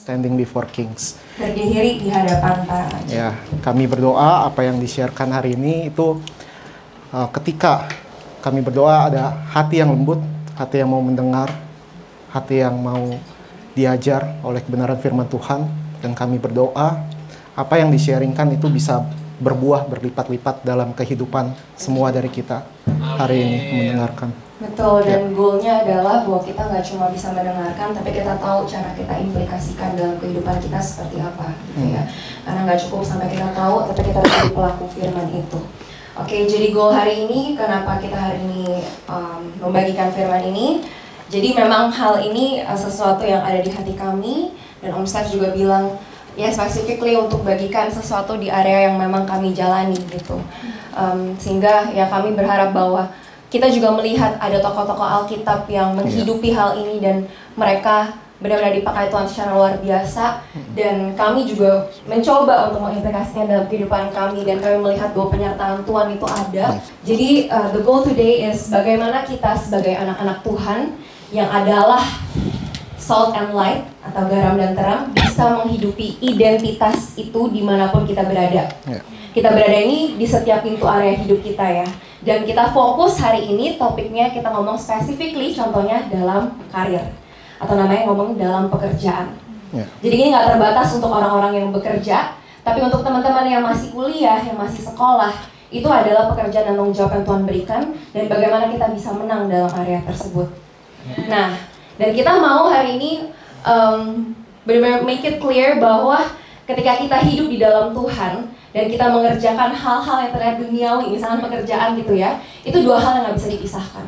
standing before kings. Berdiri di hadapan para raja. Ya, kami berdoa apa yang di-share-kan hari ini itu ketika kami berdoa ada hati yang lembut, hati yang mau mendengar, hati yang mau diajar oleh kebenaran firman Tuhan, dan kami berdoa apa yang di-sharingkan itu bisa berbuah berlipat-lipat dalam kehidupan semua dari kita hari ini mendengarkan. Betul, dan goalnya adalah bahwa kita nggak cuma bisa mendengarkan, tapi kita tahu cara kita implikasikan dalam kehidupan kita seperti apa, gitu ya. Karena nggak cukup sampai kita tahu, tapi kita harus jadi pelaku firman itu. Oke, jadi goal hari ini, kenapa kita hari ini membagikan firman ini? Jadi memang hal ini sesuatu yang ada di hati kami, dan Om Steph juga bilang, ya specifically untuk bagikan sesuatu di area yang memang kami jalani gitu. Sehingga ya kami berharap bahwa kita juga melihat ada tokoh-tokoh Alkitab yang menghidupi hal ini dan mereka benar-benar dipakai Tuhan secara luar biasa, dan kami juga mencoba untuk mengimplikasikan dalam kehidupan kami, dan kami melihat bahwa penyertaan Tuhan itu ada. Jadi the goal today is bagaimana kita sebagai anak-anak Tuhan yang adalah salt and light atau garam dan terang bisa menghidupi identitas itu dimanapun kita berada. Kita berada ini di setiap pintu area hidup kita ya. Dan kita fokus hari ini topiknya kita ngomong specifically contohnya dalam karir. Atau namanya ngomong dalam pekerjaan. Jadi ini nggak terbatas untuk orang-orang yang bekerja, tapi untuk teman-teman yang masih kuliah, yang masih sekolah, itu adalah pekerjaan dan tanggung jawab yang Tuhan berikan, dan bagaimana kita bisa menang dalam area tersebut. Nah, dan kita mau hari ini benar-benar make it clear bahwa ketika kita hidup di dalam Tuhan dan kita mengerjakan hal-hal yang terlihat duniawi, misalnya pekerjaan gitu ya, itu dua hal yang nggak bisa dipisahkan.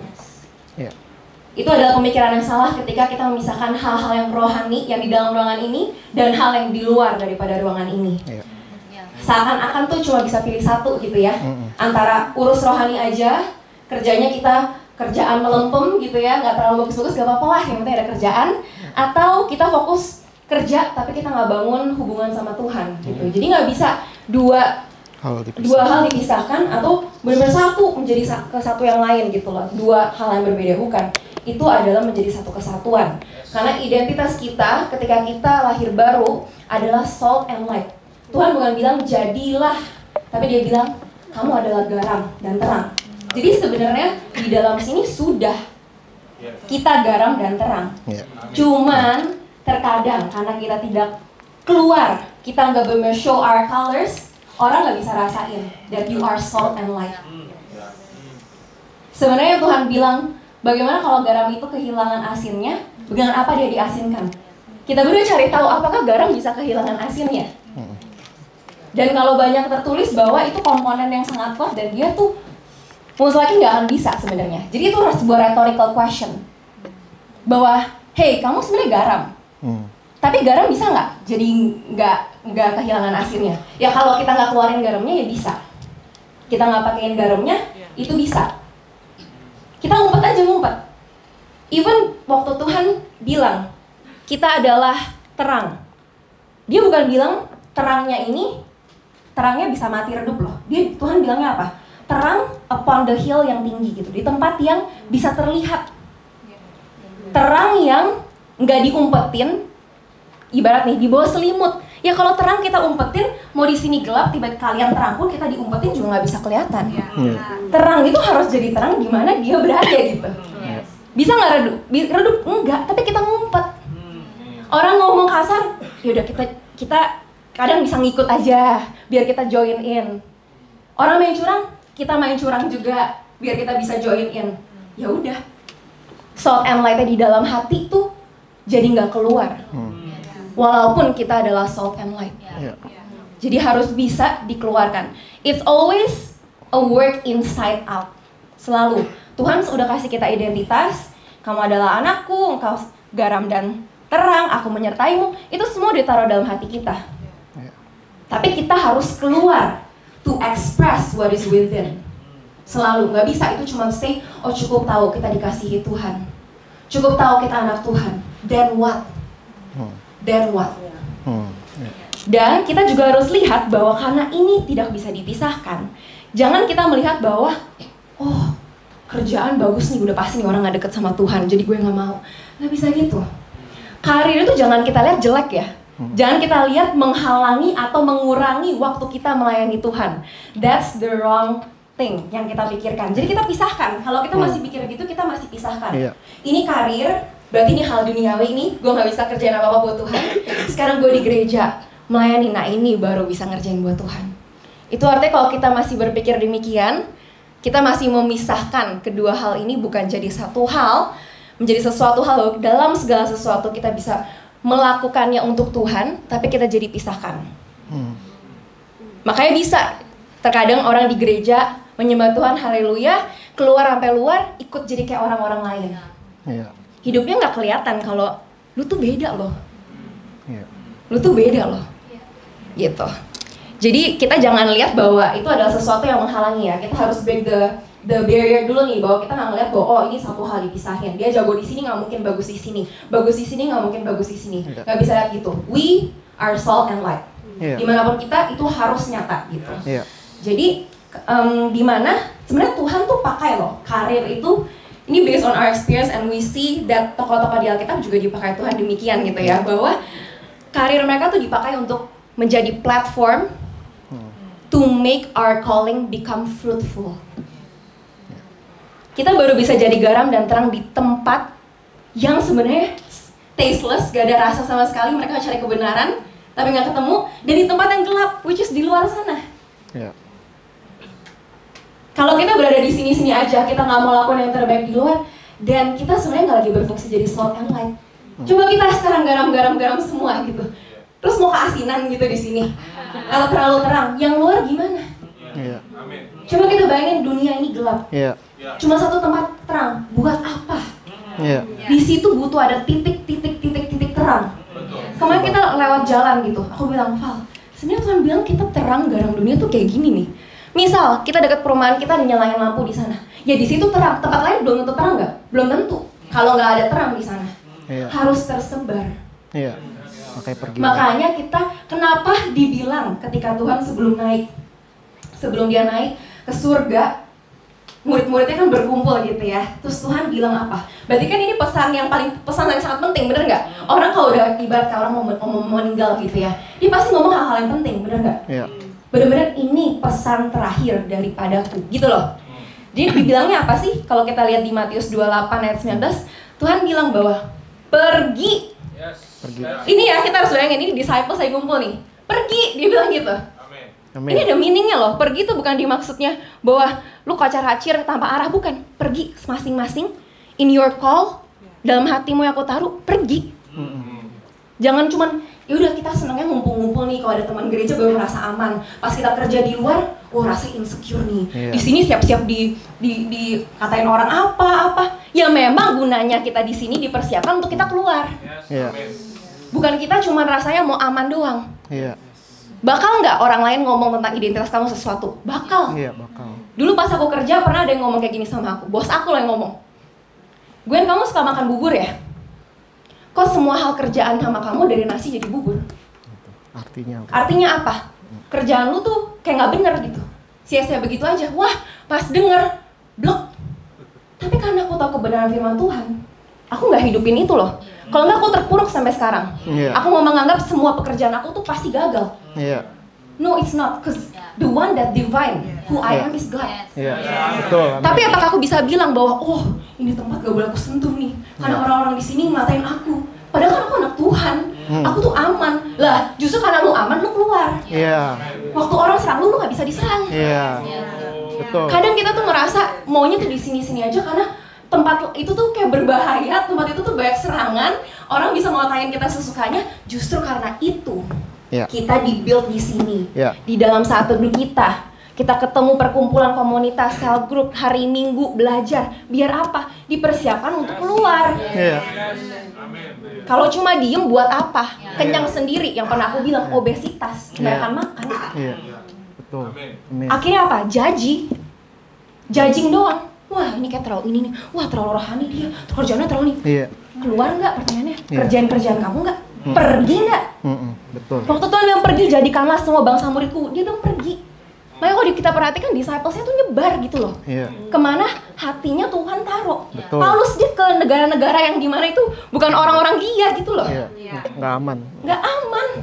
Itu adalah pemikiran yang salah ketika kita memisahkan hal-hal yang rohani yang di dalam ruangan ini dan hal yang di luar daripada ruangan ini. Seakan-akan tuh cuma bisa pilih satu gitu ya, antara urus rohani aja, kerjanya kita kerjaan melempem gitu ya, nggak terlalu bagus-bagus, gak apa-apa lah, yang penting ada kerjaan, atau kita fokus kerja tapi kita nggak bangun hubungan sama Tuhan gitu. Jadi nggak bisa dua hal dipisahkan atau benar-benar satu menjadi ke satu yang lain gitu loh. Dua hal yang berbeda, bukan. Itu adalah menjadi satu kesatuan. Karena identitas kita ketika kita lahir baru adalah salt and light. Tuhan bukan bilang jadilah, tapi dia bilang kamu adalah garam dan terang. Jadi sebenarnya di dalam sini sudah kita garam dan terang. Cuman terkadang karena kita tidak keluar, kita nggak benar show our colors, orang nggak bisa rasain that you are salt and light. Sebenarnya Tuhan bilang, bagaimana kalau garam itu kehilangan asinnya, dengan apa dia diasinkan? Kita berdua cari tahu apakah garam bisa kehilangan asinnya. Dan kalau banyak tertulis bahwa itu komponen yang sangat kuat dan dia tuh mustahil nggak akan bisa sebenarnya. Jadi itu sebuah rhetorical question. Bahwa, hey, kamu sebenarnya garam. Tapi garam bisa nggak jadi nggak kehilangan asinnya? Ya kalau kita nggak keluarin garamnya ya bisa. Kita nggak pakein garamnya itu bisa. Kita ngumpet aja ngumpet. Even waktu Tuhan bilang kita adalah terang, dia bukan bilang terangnya bisa mati redup loh. Tuhan bilangnya apa? Terang upon the hill yang tinggi gitu, di tempat yang bisa terlihat. Terang yang nggak diumpetin, ibarat nih di bawah selimut. Ya kalau terang kita umpetin, mau di sini gelap, tiba kalian terang pun kita diumpetin juga nggak bisa kelihatan. Terang itu harus jadi terang di mana dia berada gitu. Bisa nggak redup? Redup enggak, tapi kita ngumpet. Orang ngomong kasar, yaudah kita kadang bisa ngikut aja, biar kita join in. Orang main curang, kita main curang juga, biar kita bisa join in. Ya udah, salt and light-nya di dalam hati tuh jadi nggak keluar. Walaupun kita adalah salt and light. Jadi harus bisa dikeluarkan. It's always a work inside out. Selalu. Tuhan sudah kasih kita identitas. Kamu adalah anakku, engkau garam dan terang, aku menyertaimu. Itu semua ditaruh dalam hati kita. Tapi kita harus keluar to express what is within. Selalu. Nggak bisa itu cuma say, oh cukup tahu kita dikasihi Tuhan. Cukup tahu kita anak Tuhan. Then what? Then what? Dan kita juga harus lihat bahwa karena ini tidak bisa dipisahkan, jangan kita melihat bahwa oh kerjaan bagus nih, udah pasti nih orang gak deket sama Tuhan, jadi gue gak mau. Gak bisa gitu. Karir itu jangan kita lihat jelek ya. Jangan kita lihat menghalangi atau mengurangi waktu kita melayani Tuhan. That's the wrong thing yang kita pikirkan. Jadi kita pisahkan. Kalau kita masih pikir gitu, kita masih pisahkan. Ini karir, berarti ini hal duniawi ini. Gue gak bisa kerjain apa-apa buat Tuhan. Sekarang gue di gereja melayani. Nah ini baru bisa ngerjain buat Tuhan. Itu artinya kalau kita masih berpikir demikian, kita masih memisahkan kedua hal ini bukan jadi satu hal, menjadi sesuatu hal. Dalam segala sesuatu kita bisa melakukannya untuk Tuhan, tapi kita jadi pisahkan. Makanya bisa terkadang orang di gereja menyembah Tuhan, haleluya, keluar sampai luar, ikut jadi kayak orang-orang lain. Hidupnya nggak kelihatan kalau lu tuh beda loh. Lu tuh beda loh. Gitu. Jadi kita jangan lihat bahwa itu adalah sesuatu yang menghalangi ya. Kita harus break the barrier dulu nih, bahwa kita nggak ngeliat bahwa oh ini satu hal dipisahin. Dia jago di sini nggak mungkin bagus di sini. Bagus di sini nggak mungkin bagus di sini. Nggak bisa lihat gitu. We are salt and light. Dimanapun kita itu harus nyata gitu. Jadi dimana sebenarnya Tuhan tuh pakai loh karir itu. Ini based on our experience and we see that tokoh-tokoh di Alkitab juga dipakai Tuhan demikian gitu ya, bahwa karir mereka tuh dipakai untuk menjadi platform to make our calling become fruitful. Kita baru bisa jadi garam dan terang di tempat yang sebenarnya tasteless, gak ada rasa sama sekali. Mereka cari kebenaran, tapi nggak ketemu. Dan di tempat yang gelap, which is di luar sana. Kalau kita berada di sini-sini aja, kita nggak mau lakukan yang terbaik di luar, dan kita sebenarnya nggak lagi berfungsi jadi salt and light. Coba kita sekarang garam semua gitu. Terus mau keasinan gitu di sini, atau terlalu terang. Yang luar gimana? Coba kita bayangin dunia ini gelap. Cuma satu tempat terang, buat apa? Di situ butuh ada titik terang. Kemarin kita lewat jalan gitu, aku bilang, Val, sebenarnya Tuhan bilang kita terang garam dunia tuh kayak gini nih. Misal kita dekat perumahan kita ada nyalain lampu di sana, ya di situ terang. Tempat lain belum tentu terang nggak? Belum tentu. Kalau nggak ada terang di sana, harus tersebar. Makanya kita kenapa dibilang ketika Tuhan sebelum dia naik ke surga, murid-muridnya kan berkumpul gitu ya. Terus Tuhan bilang apa? Berarti kan ini pesan yang sangat penting, bener nggak? Orang kalau udah ibarat orang mau meninggal gitu ya, dia pasti ngomong hal-hal yang penting, bener nggak? Bener-bener ini pesan terakhir daripadaku, gitu loh. Jadi dibilangnya apa sih? Kalau kita lihat di Matius 28 ayat 19, Tuhan bilang bahwa pergi. Ini ya kita harus bayangin, ini disciples saya kumpul nih. Pergi, dia bilang gitu. Ini ada meaningnya loh. Pergi itu bukan dimaksudnya bahwa lu kacar-kacir tanpa arah, bukan. Pergi masing-masing in your call, dalam hatimu yang aku taruh, pergi. Jangan cuman ya udah kita senangnya ngumpul-ngumpul nih, kalau ada teman gereja baru merasa aman. Pas kita kerja di luar, rasa insecure nih. Di sini siap-siap dikatain orang apa. Ya memang gunanya kita di sini dipersiapkan untuk kita keluar. Bukan kita cuma rasanya mau aman doang. Bakal nggak orang lain ngomong tentang identitas kamu sesuatu? Bakal. Bakal. Dulu pas aku kerja pernah ada yang ngomong kayak gini sama aku. Bos aku lah yang ngomong. Gwen, kamu suka makan bubur ya? Kok semua hal kerjaan sama kamu dari nasi jadi bubur? Artinya apa? Kerjaan lu tuh kayak nggak bener gitu. Sia-sia begitu aja. Wah, pas denger, blok. Tapi karena aku tahu kebenaran firman Tuhan, aku nggak hidupin itu loh. Kalau nggak aku terpuruk sampai sekarang. Aku mau menganggap semua pekerjaan aku tuh pasti gagal. No, it's not, cause the one that divine, who I am is God. Betul. Tapi apakah aku bisa bilang bahwa, oh ini tempat gak boleh aku sentuh nih, karena orang-orang di sini ngatain aku. Padahal kan aku anak Tuhan, aku tuh aman. Lah, justru karena lu aman, lu keluar. Waktu orang serang lu gak bisa diserang. Betul. Kadang kita tuh ngerasa maunya tuh di sini-sini aja karena tempat itu tuh kayak berbahaya, tempat itu tuh banyak serangan, orang bisa ngatain kita sesukanya. Justru karena itu kita di-build di sini, di dalam saat teduh kita ketemu perkumpulan komunitas, cell group, hari Minggu belajar. Biar apa? Dipersiapkan untuk keluar. Kalau cuma diem buat apa? Kenyang sendiri, yang pernah aku bilang obesitas, kebanyakan makan. Betul. Akhirnya apa? Judging doang. Wah ini kayak terlalu ini nih, wah terlalu rohani dia, kerjaannya terlalu nih. Keluar nggak pertanyaannya? Kerjaan kamu nggak? Pergi nggak? Betul. Waktu Tuhan bilang pergi, jadikanlah semua bangsa muridku, dia bilang pergi. Makanya kalau kita perhatikan disciplesnya tuh nyebar gitu loh. Kemana hatinya Tuhan taruh. Paulus dia ke negara-negara yang dimana itu bukan orang-orang dia gitu loh. Nggak aman. Nggak aman.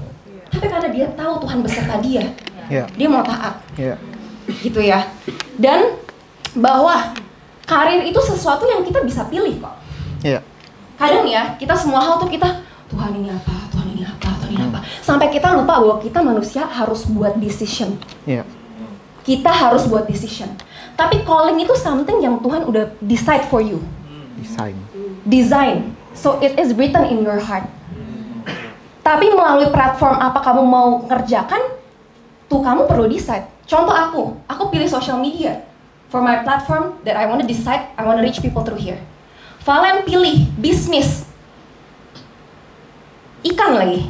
tapi karena dia tahu Tuhan beserta dia, dia mau taat, gitu ya. Dan bahwa karir itu sesuatu yang kita bisa pilih kok. Kadang ya, kita semua hal tuh kita, Tuhan ini apa, Tuhan ini apa, Tuhan ini apa. Sampai kita lupa bahwa kita manusia harus buat decision. Kita harus buat decision. Tapi calling itu something yang Tuhan udah decide for you. Design. So it is written in your heart. Tapi melalui platform apa kamu mau ngerjakan, tuh kamu perlu decide. Contoh aku pilih social media. For my platform that I want to decide, I want to reach people through here. Valen pilih bisnis ikan lagi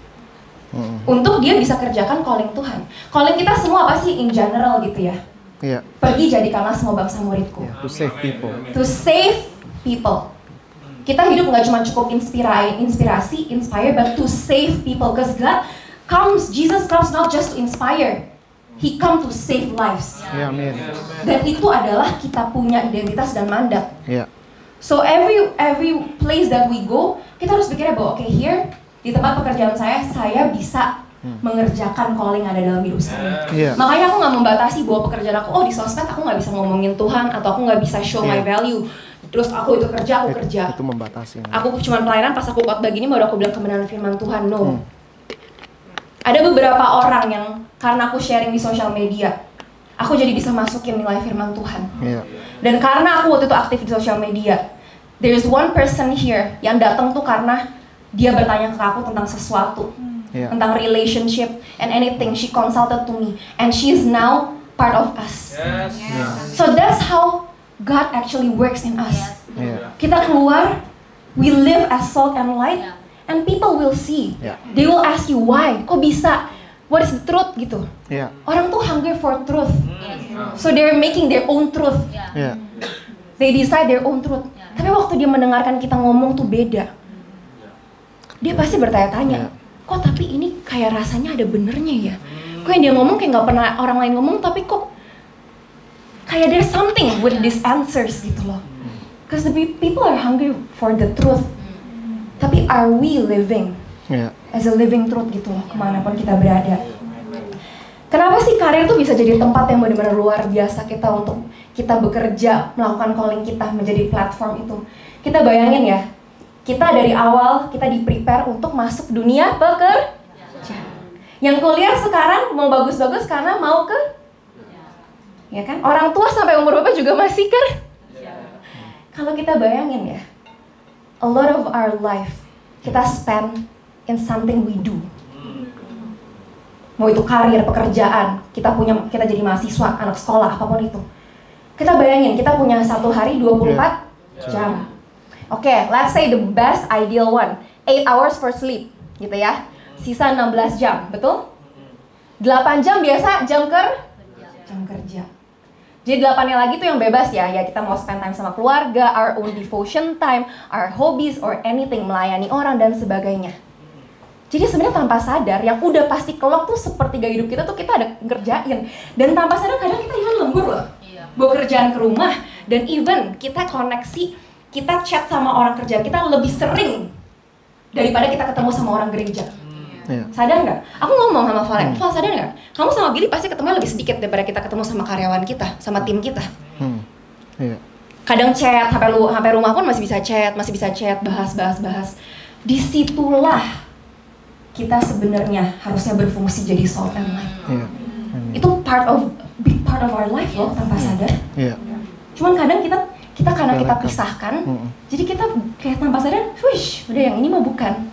untuk dia bisa kerjakan calling Tuhan. Calling kita semua apa sih in general gitu ya? Pergi jadikanlah semua bangsa muridku. To save people. To save people. Kita hidup nggak cuma cukup inspirasi, inspire, but to save people. Because Jesus comes not just to inspire, He come to save lives. Amen. Dan itu adalah kita punya identitas dan mandat. So every place that we go, kita harus pikirnya bahwa here di tempat pekerjaan saya bisa mengerjakan calling ada dalam hidup saya. Makanya aku nggak membatasi bahwa pekerjaan aku, di sosmed aku nggak bisa ngomongin Tuhan atau aku nggak bisa show my value. Terus aku itu kerja, aku kerja. Itu membatasi. Aku cuma pelayanan pas aku khotbah gini baru aku bilang kebenaran firman Tuhan. No. Ada beberapa orang yang karena aku sharing di sosial media, aku jadi bisa masukin nilai firman Tuhan. Dan karena aku waktu itu aktif di sosial media, there is one person here yang datang tuh karena dia bertanya ke aku tentang sesuatu, tentang relationship and anything. She consulted to me, and she is now part of us. So that's how God actually works in us. Kita keluar, we live as salt and light, and people will see. They will ask you why, kok bisa? What is the truth gitu? Orang tuh hungry for truth, so they're making their own truth. They decide their own truth. Tapi waktu dia mendengarkan kita ngomong tuh beda. Dia pasti bertanya-tanya, kok tapi ini kayak rasanya ada benernya ya? Kok yang dia ngomong kayak nggak pernah orang lain ngomong, tapi kok kayak there's something with these answers gitu loh. Because the people are hungry for the truth. Tapi are we living as a living truth gitu loh, kemanapun kita berada. Kenapa sih karir tuh bisa jadi tempat yang benar-benar luar biasa kita untuk kita bekerja, melakukan calling kita menjadi platform itu. Kita bayangin ya, kita dari awal kita di-prepare untuk masuk dunia pekerja. Yang kuliah sekarang mau bagus-bagus karena mau ke, ya kan? Orang tua sampai umur berapa juga masih kan? Kalau kita bayangin ya, a lot of our life kita spend in something we do. Mau itu karir, pekerjaan, kita jadi mahasiswa, anak sekolah, apapun itu. Kita bayangin, kita punya satu hari 24 jam. Oke, let's say the best ideal one, 8 hours for sleep, gitu ya. Sisa 16 jam, betul? 8 jam biasa jam kerja. Jadi 8-nya lagi tuh yang bebas ya kita mau spend time sama keluarga, our own devotion time, our hobbies or anything, melayani orang dan sebagainya. Jadi sebenarnya tanpa sadar, yang udah pasti kelok tuh sepertiga hidup kita tuh kita ada ngerjain. Dan tanpa sadar kadang kita even lembur loh. Bawa kerjaan ke rumah, dan even kita koneksi, kita chat sama orang kerja kita lebih sering daripada kita ketemu sama orang gereja. Sadar nggak? Aku ngomong sama Valen, Val sadar nggak? Kamu sama Billy pasti ketemu lebih sedikit daripada kita ketemu sama karyawan kita, sama tim kita. Kadang chat, sampai rumah pun masih bisa chat, bahas. Disitulah kita sebenarnya harusnya berfungsi jadi salt and light. Itu big part of our life loh, tanpa sadar. Cuman kadang kita karena kita pisahkan, jadi kita kayak tanpa sadar, wish, udah yang ini mah bukan.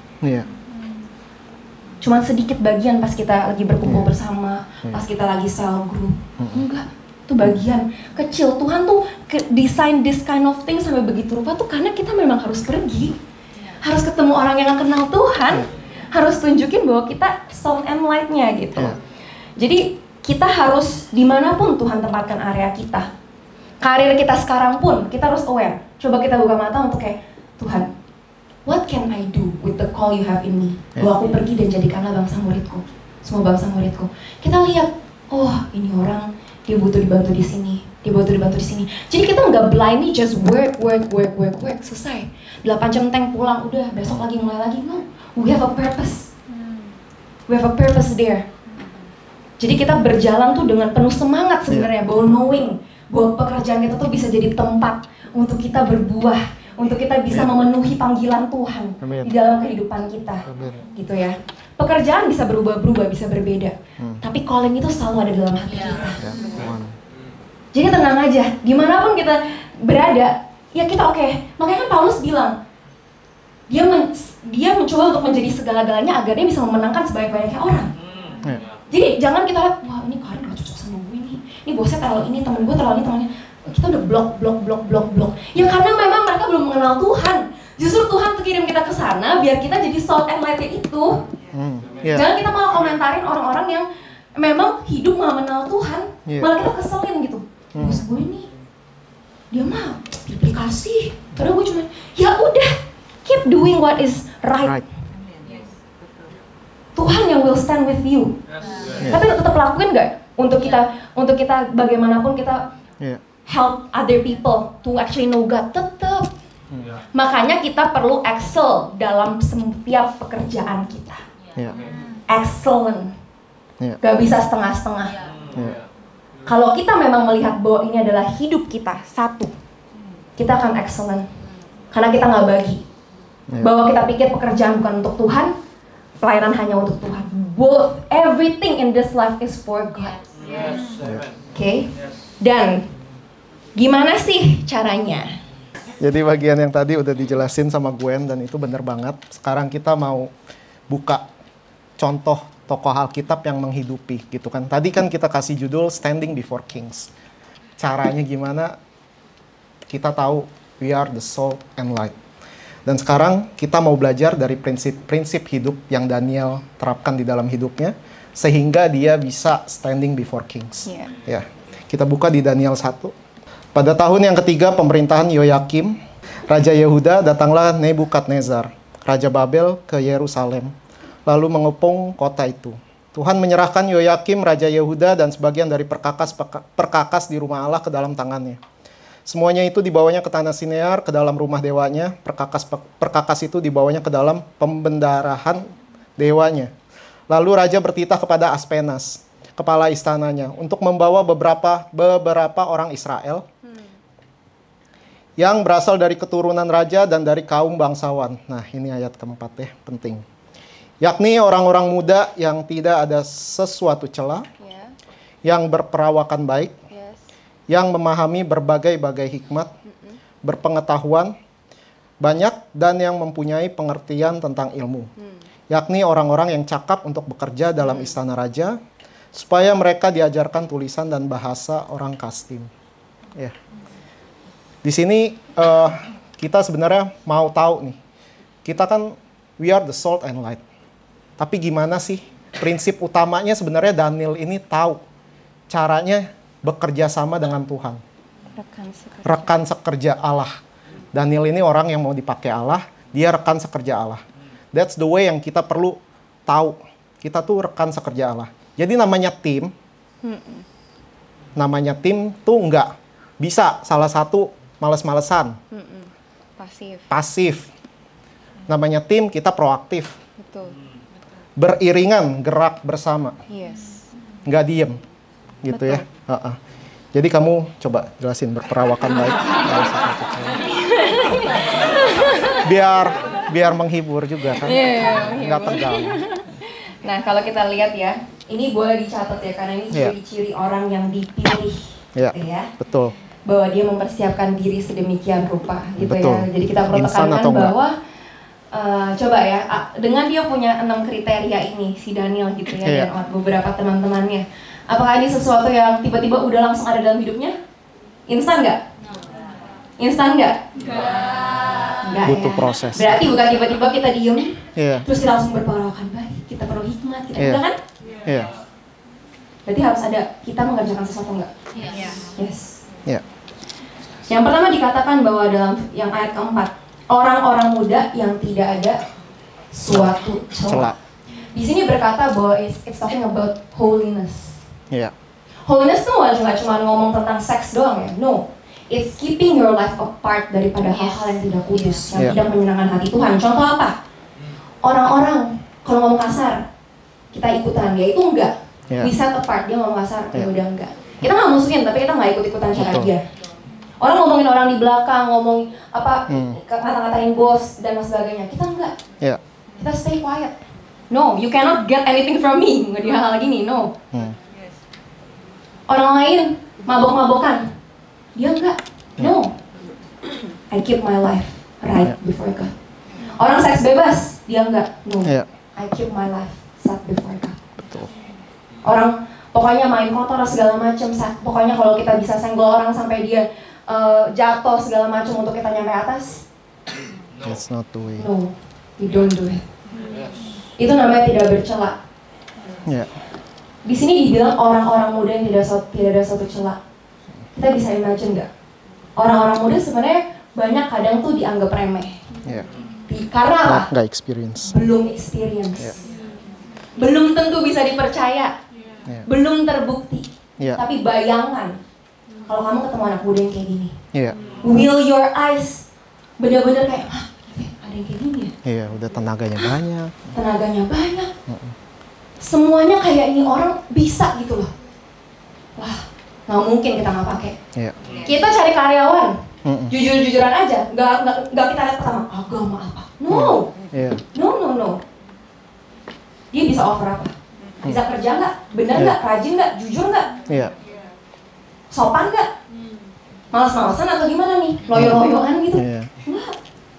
Cuman sedikit bagian pas kita lagi berkumpul bersama, pas kita lagi cell group. Enggak, itu bagian kecil. Tuhan tuh design this kind of thing sampai begitu rupa tuh karena kita memang harus pergi, harus ketemu orang yang kenal Tuhan. Harus tunjukin bahwa kita salt and light-nya gitu. Jadi kita harus dimanapun Tuhan tempatkan area kita. Karir kita sekarang pun kita harus aware. Coba kita buka mata untuk kayak Tuhan, what can I do with the call you have in me? Bahwa aku pergi dan jadikanlah bangsa muridku, semua bangsa muridku. Kita lihat, oh ini orang dia butuh dibantu di sini, dia butuh dibantu di sini. Jadi kita nggak blindly just work, selesai. 8 jam tank pulang, udah besok lagi mulai lagi. No, we have a purpose. We have a purpose there. Jadi kita berjalan tuh dengan penuh semangat sebenarnya, bahwa knowing bahwa pekerjaan kita tuh bisa jadi tempat untuk kita berbuah, untuk kita bisa memenuhi panggilan Tuhan di dalam kehidupan kita, gitu ya. Pekerjaan bisa berubah-ubah, bisa berbeda, tapi calling itu selalu ada dalam hati kita. Jadi tenang aja, dimanapun kita berada, ya kita oke. Makanya kan Paulus bilang, dia mencoba untuk menjadi segala-galanya agar dia bisa memenangkan sebanyak-banyaknya orang. Jadi jangan kita lihat, wah ini Karin gak cocok sama gue nih, ini bosnya terlalu ini, temen gue terlalu ini, temennya. Kita udah blok. Ya karena memang mereka belum mengenal Tuhan. Justru Tuhan tuh kirim kita ke sana biar kita jadi salt and light itu. Jangan kita malah komentarin orang-orang yang memang hidup malah mengenal Tuhan, malah kita keselin gitu. Bos gue nih, dia mah dikasih, karena gue cuma, ya udah, keep doing what is right. Tuhan yang will stand with you. Tapi tetap lakuin nggak? Untuk kita bagaimanapun kita help other people to actually know God, tetap. Makanya kita perlu excel dalam setiap pekerjaan kita. Excellent. Gak bisa setengah-setengah. Kalau kita memang melihat bahwa ini adalah hidup kita, satu, kita akan excellent. Karena kita nggak bagi. Bahwa kita pikir pekerjaan bukan untuk Tuhan, pelayanan hanya untuk Tuhan. Both, everything in this life is for God. Oke? Dan gimana sih caranya? Jadi bagian yang tadi udah dijelasin sama Gwen dan itu bener banget. Sekarang kita mau buka contoh tokoh Alkitab yang menghidupi gitu kan. Tadi kan kita kasih judul Standing Before Kings. Caranya gimana? Kita tahu we are the salt and light. Dan sekarang kita mau belajar dari prinsip-prinsip hidup yang Daniel terapkan di dalam hidupnya sehingga dia bisa standing before kings. Ya. Kita buka di Daniel 1. Pada tahun yang ketiga pemerintahan Yoyakim, Raja Yehuda, datanglah Nebukadnezar, Raja Babel ke Yerusalem, lalu mengepung kota itu. Tuhan menyerahkan Yoyakim, Raja Yehuda, dan sebagian dari perkakas di rumah Allah ke dalam tangannya. Semuanya itu dibawanya ke tanah Sinear, ke dalam rumah dewanya. Perkakas itu dibawanya ke dalam pembendarahan dewanya. Lalu Raja bertitah kepada Aspenas, kepala istananya, untuk membawa beberapa orang Israel yang berasal dari keturunan raja dan dari kaum bangsawan. Nah, ini ayat keempat ya, penting. Yakni orang-orang muda yang tidak ada sesuatu cela, yang berperawakan baik, yang memahami berbagai-bagai hikmat, berpengetahuan banyak, dan yang mempunyai pengertian tentang ilmu. Yakni orang-orang yang cakap untuk bekerja dalam istana raja, supaya mereka diajarkan tulisan dan bahasa orang Kastim. Ya. Di sini kita sebenarnya mau tahu nih, kita kan we are the salt and light. Tapi gimana sih prinsip utamanya sebenarnya Daniel ini tahu caranya bekerja sama dengan Tuhan. Rekan sekerja Allah. Daniel ini orang yang mau dipakai Allah, dia rekan sekerja Allah. That's the way yang kita perlu tahu. Kita tuh rekan sekerja Allah. Jadi namanya tim, namanya tim tuh nggak bisa salah satu males-malesan. Pasif. Namanya tim kita proaktif. Betul. Beriringan, gerak bersama. Nggak diem. Gitu. Betul. Ya. Jadi kamu coba jelasin berperawakan baik. biar menghibur juga kan. Nggak tegang. Nah, kalau kita lihat ya, ini boleh dicatat ya, karena ini ciri-ciri orang yang dipilih. Gitu ya. Betul. Bahwa dia mempersiapkan diri sedemikian rupa gitu. Betul. Ya. Jadi kita perlu tekankan bahwa coba ya, dengan dia punya 6 kriteria ini, si Daniel gitu ya, dan beberapa teman-temannya. Apakah ini sesuatu yang tiba-tiba udah langsung ada dalam hidupnya? Instan nggak? Instan nggak? Nggak. Butuh proses. Berarti bukan tiba-tiba kita diem, terus kita langsung berperawakan baik, kita perlu hikmat, kita udah kan? Berarti harus ada, kita mengerjakan sesuatu nggak? Yes. Yang pertama dikatakan bahwa dalam yang ayat keempat, orang-orang muda yang tidak ada suatu celah. Di sini berkata bahwa it's talking about holiness. Holiness itu nggak cuma ngomong tentang seks doang ya. No, it's keeping your life apart daripada hal-hal yang tidak kudus, yang tidak menyenangkan hati Tuhan. Contoh apa? Orang-orang kalau ngomong kasar, kita ikutan, dia itu enggak. Yeah. We set apart, dia ngomong kasar, ya Yeah. udah enggak. Kita nggak musuhin, tapi kita nggak ikut-ikutan cara Betul. dia. Orang ngomongin orang di belakang, ngomong apa, Hmm. kata-katain bos dan lain sebagainya. Kita enggak. Ya. Kita stay quiet. No, you cannot get anything from me. Nggak di hal gini, no. Hmm. Orang lain mabok-mabokan, dia enggak. No. I keep my life right before God. Orang seks bebas, dia enggak. No. Ya. I keep my life set before God. Betul. Orang pokoknya main kotor segala macam, pokoknya kalau kita bisa senggol orang sampai dia jatuh segala macam untuk kita nyampe atas, That's not the way. no, you don't do it. Itu namanya tidak bercela. Ya. Di sini dibilang orang-orang muda yang tidak ada suatu celah. Kita bisa imagine nggak? Orang-orang muda sebenarnya banyak kadang tuh dianggap remeh. Ya. Karena apa? Nggak experience. Belum experience. Ya. Belum tentu bisa dipercaya. Ya. Belum terbukti. Ya. Tapi bayangan kalau kamu ketemu anak muda yang kayak gini, Iya. will your eyes bener-bener kayak, hah, ada yang kayak gini ya? Iya, udah tenaganya banyak. Tenaganya banyak. Semuanya kayak ini orang bisa gitu loh. Wah, nggak mungkin kita nggak pakai. Iya. Kita cari karyawan, Mm-mm. jujur-jujuran aja, nggak kita lihat pertama agama apa. No, Iya. no. Dia bisa offer apa? Bisa kerja nggak? Bener nggak? Rajin nggak? Jujur nggak? Iya. Sopan nggak? Malas-malasan atau gimana nih? Loyo-loyoan gitu? Iya. Enggak.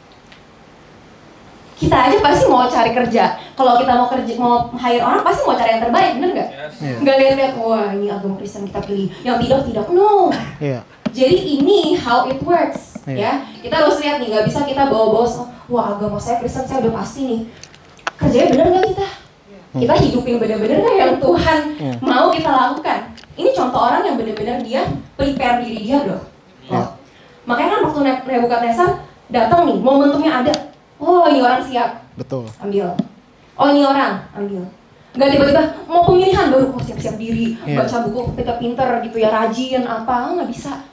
Kita aja pasti mau cari kerja. Kalau kita mau hire orang pasti mau cari yang terbaik, bener nggak? Iya. Nggak lihat-lihat, wah ini agama Kristen kita pilih. Yang tidak, no. Iya. Jadi ini how it works, Iya. ya. Kita harus lihat nih, nggak bisa kita bawa-bawa, wah agama saya Kristen, saya udah pasti nih. Kerjanya bener nggak kita? Kita hidupin bener-bener nggak yang Tuhan mau kita lakukan? Ini contoh orang yang bener-bener dia prepare diri dia loh. Iya. Makanya kan waktu Nebukadnezar datang nih, momentumnya ada. Oh ini orang siap, Betul. ambil. Oh ini orang, ambil. Nggak tiba-tiba mau pemilihan baru, oh siap-siap diri, Iya. baca buku ketika pinter gitu ya, rajin apa, nggak bisa.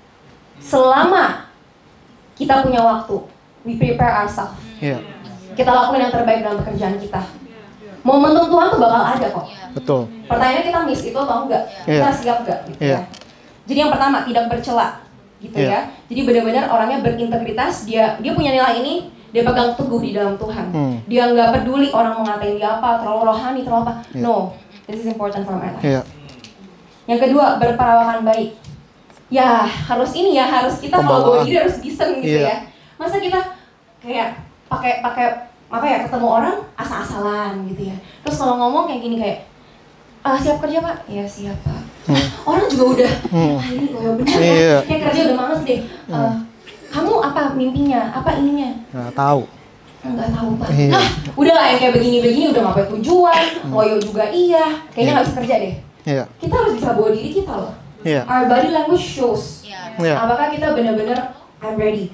Selama kita punya waktu, we prepare ourselves. Iya. Kita lakukan yang terbaik dalam pekerjaan kita. Momentum Tuhan tuh bakal ada kok. Betul. Pertanyaannya kita miss itu atau enggak? Iya. Kita siap enggak? Gitu Iya. ya. Jadi yang pertama tidak bercela, gitu Iya. ya. Jadi benar-benar orangnya berintegritas, dia punya nilai ini, dia pegang teguh di dalam Tuhan. Dia nggak peduli orang mengatain dia apa, terlalu rohani, terlalu apa. Iya. No, this is important for my life. Iya. Yang kedua, berperawakan baik. Ya harus ini ya, harus kita kalau bawa diri harus decent gitu Iya. ya. Masa kita kayak pakai apa ya, ketemu orang asal-asalan gitu ya. Terus kalau ngomong kayak gini kayak, siap kerja pak? Ya siap pak. Orang juga udah, ini loyo bener Iya. ya, kerja udah males deh. Kamu apa mimpinya? Apa ininya? Nggak tahu. Nggak tahu pak. Iya. Nah, udah lah yang kayak begini-begini udah ngapain tujuan, loyo juga iya. Kayaknya nggak bisa kerja deh. Iya. Kita harus bisa bawa diri kita loh. Iya. Our body language shows. Iya. Apakah kita benar-benar I'm ready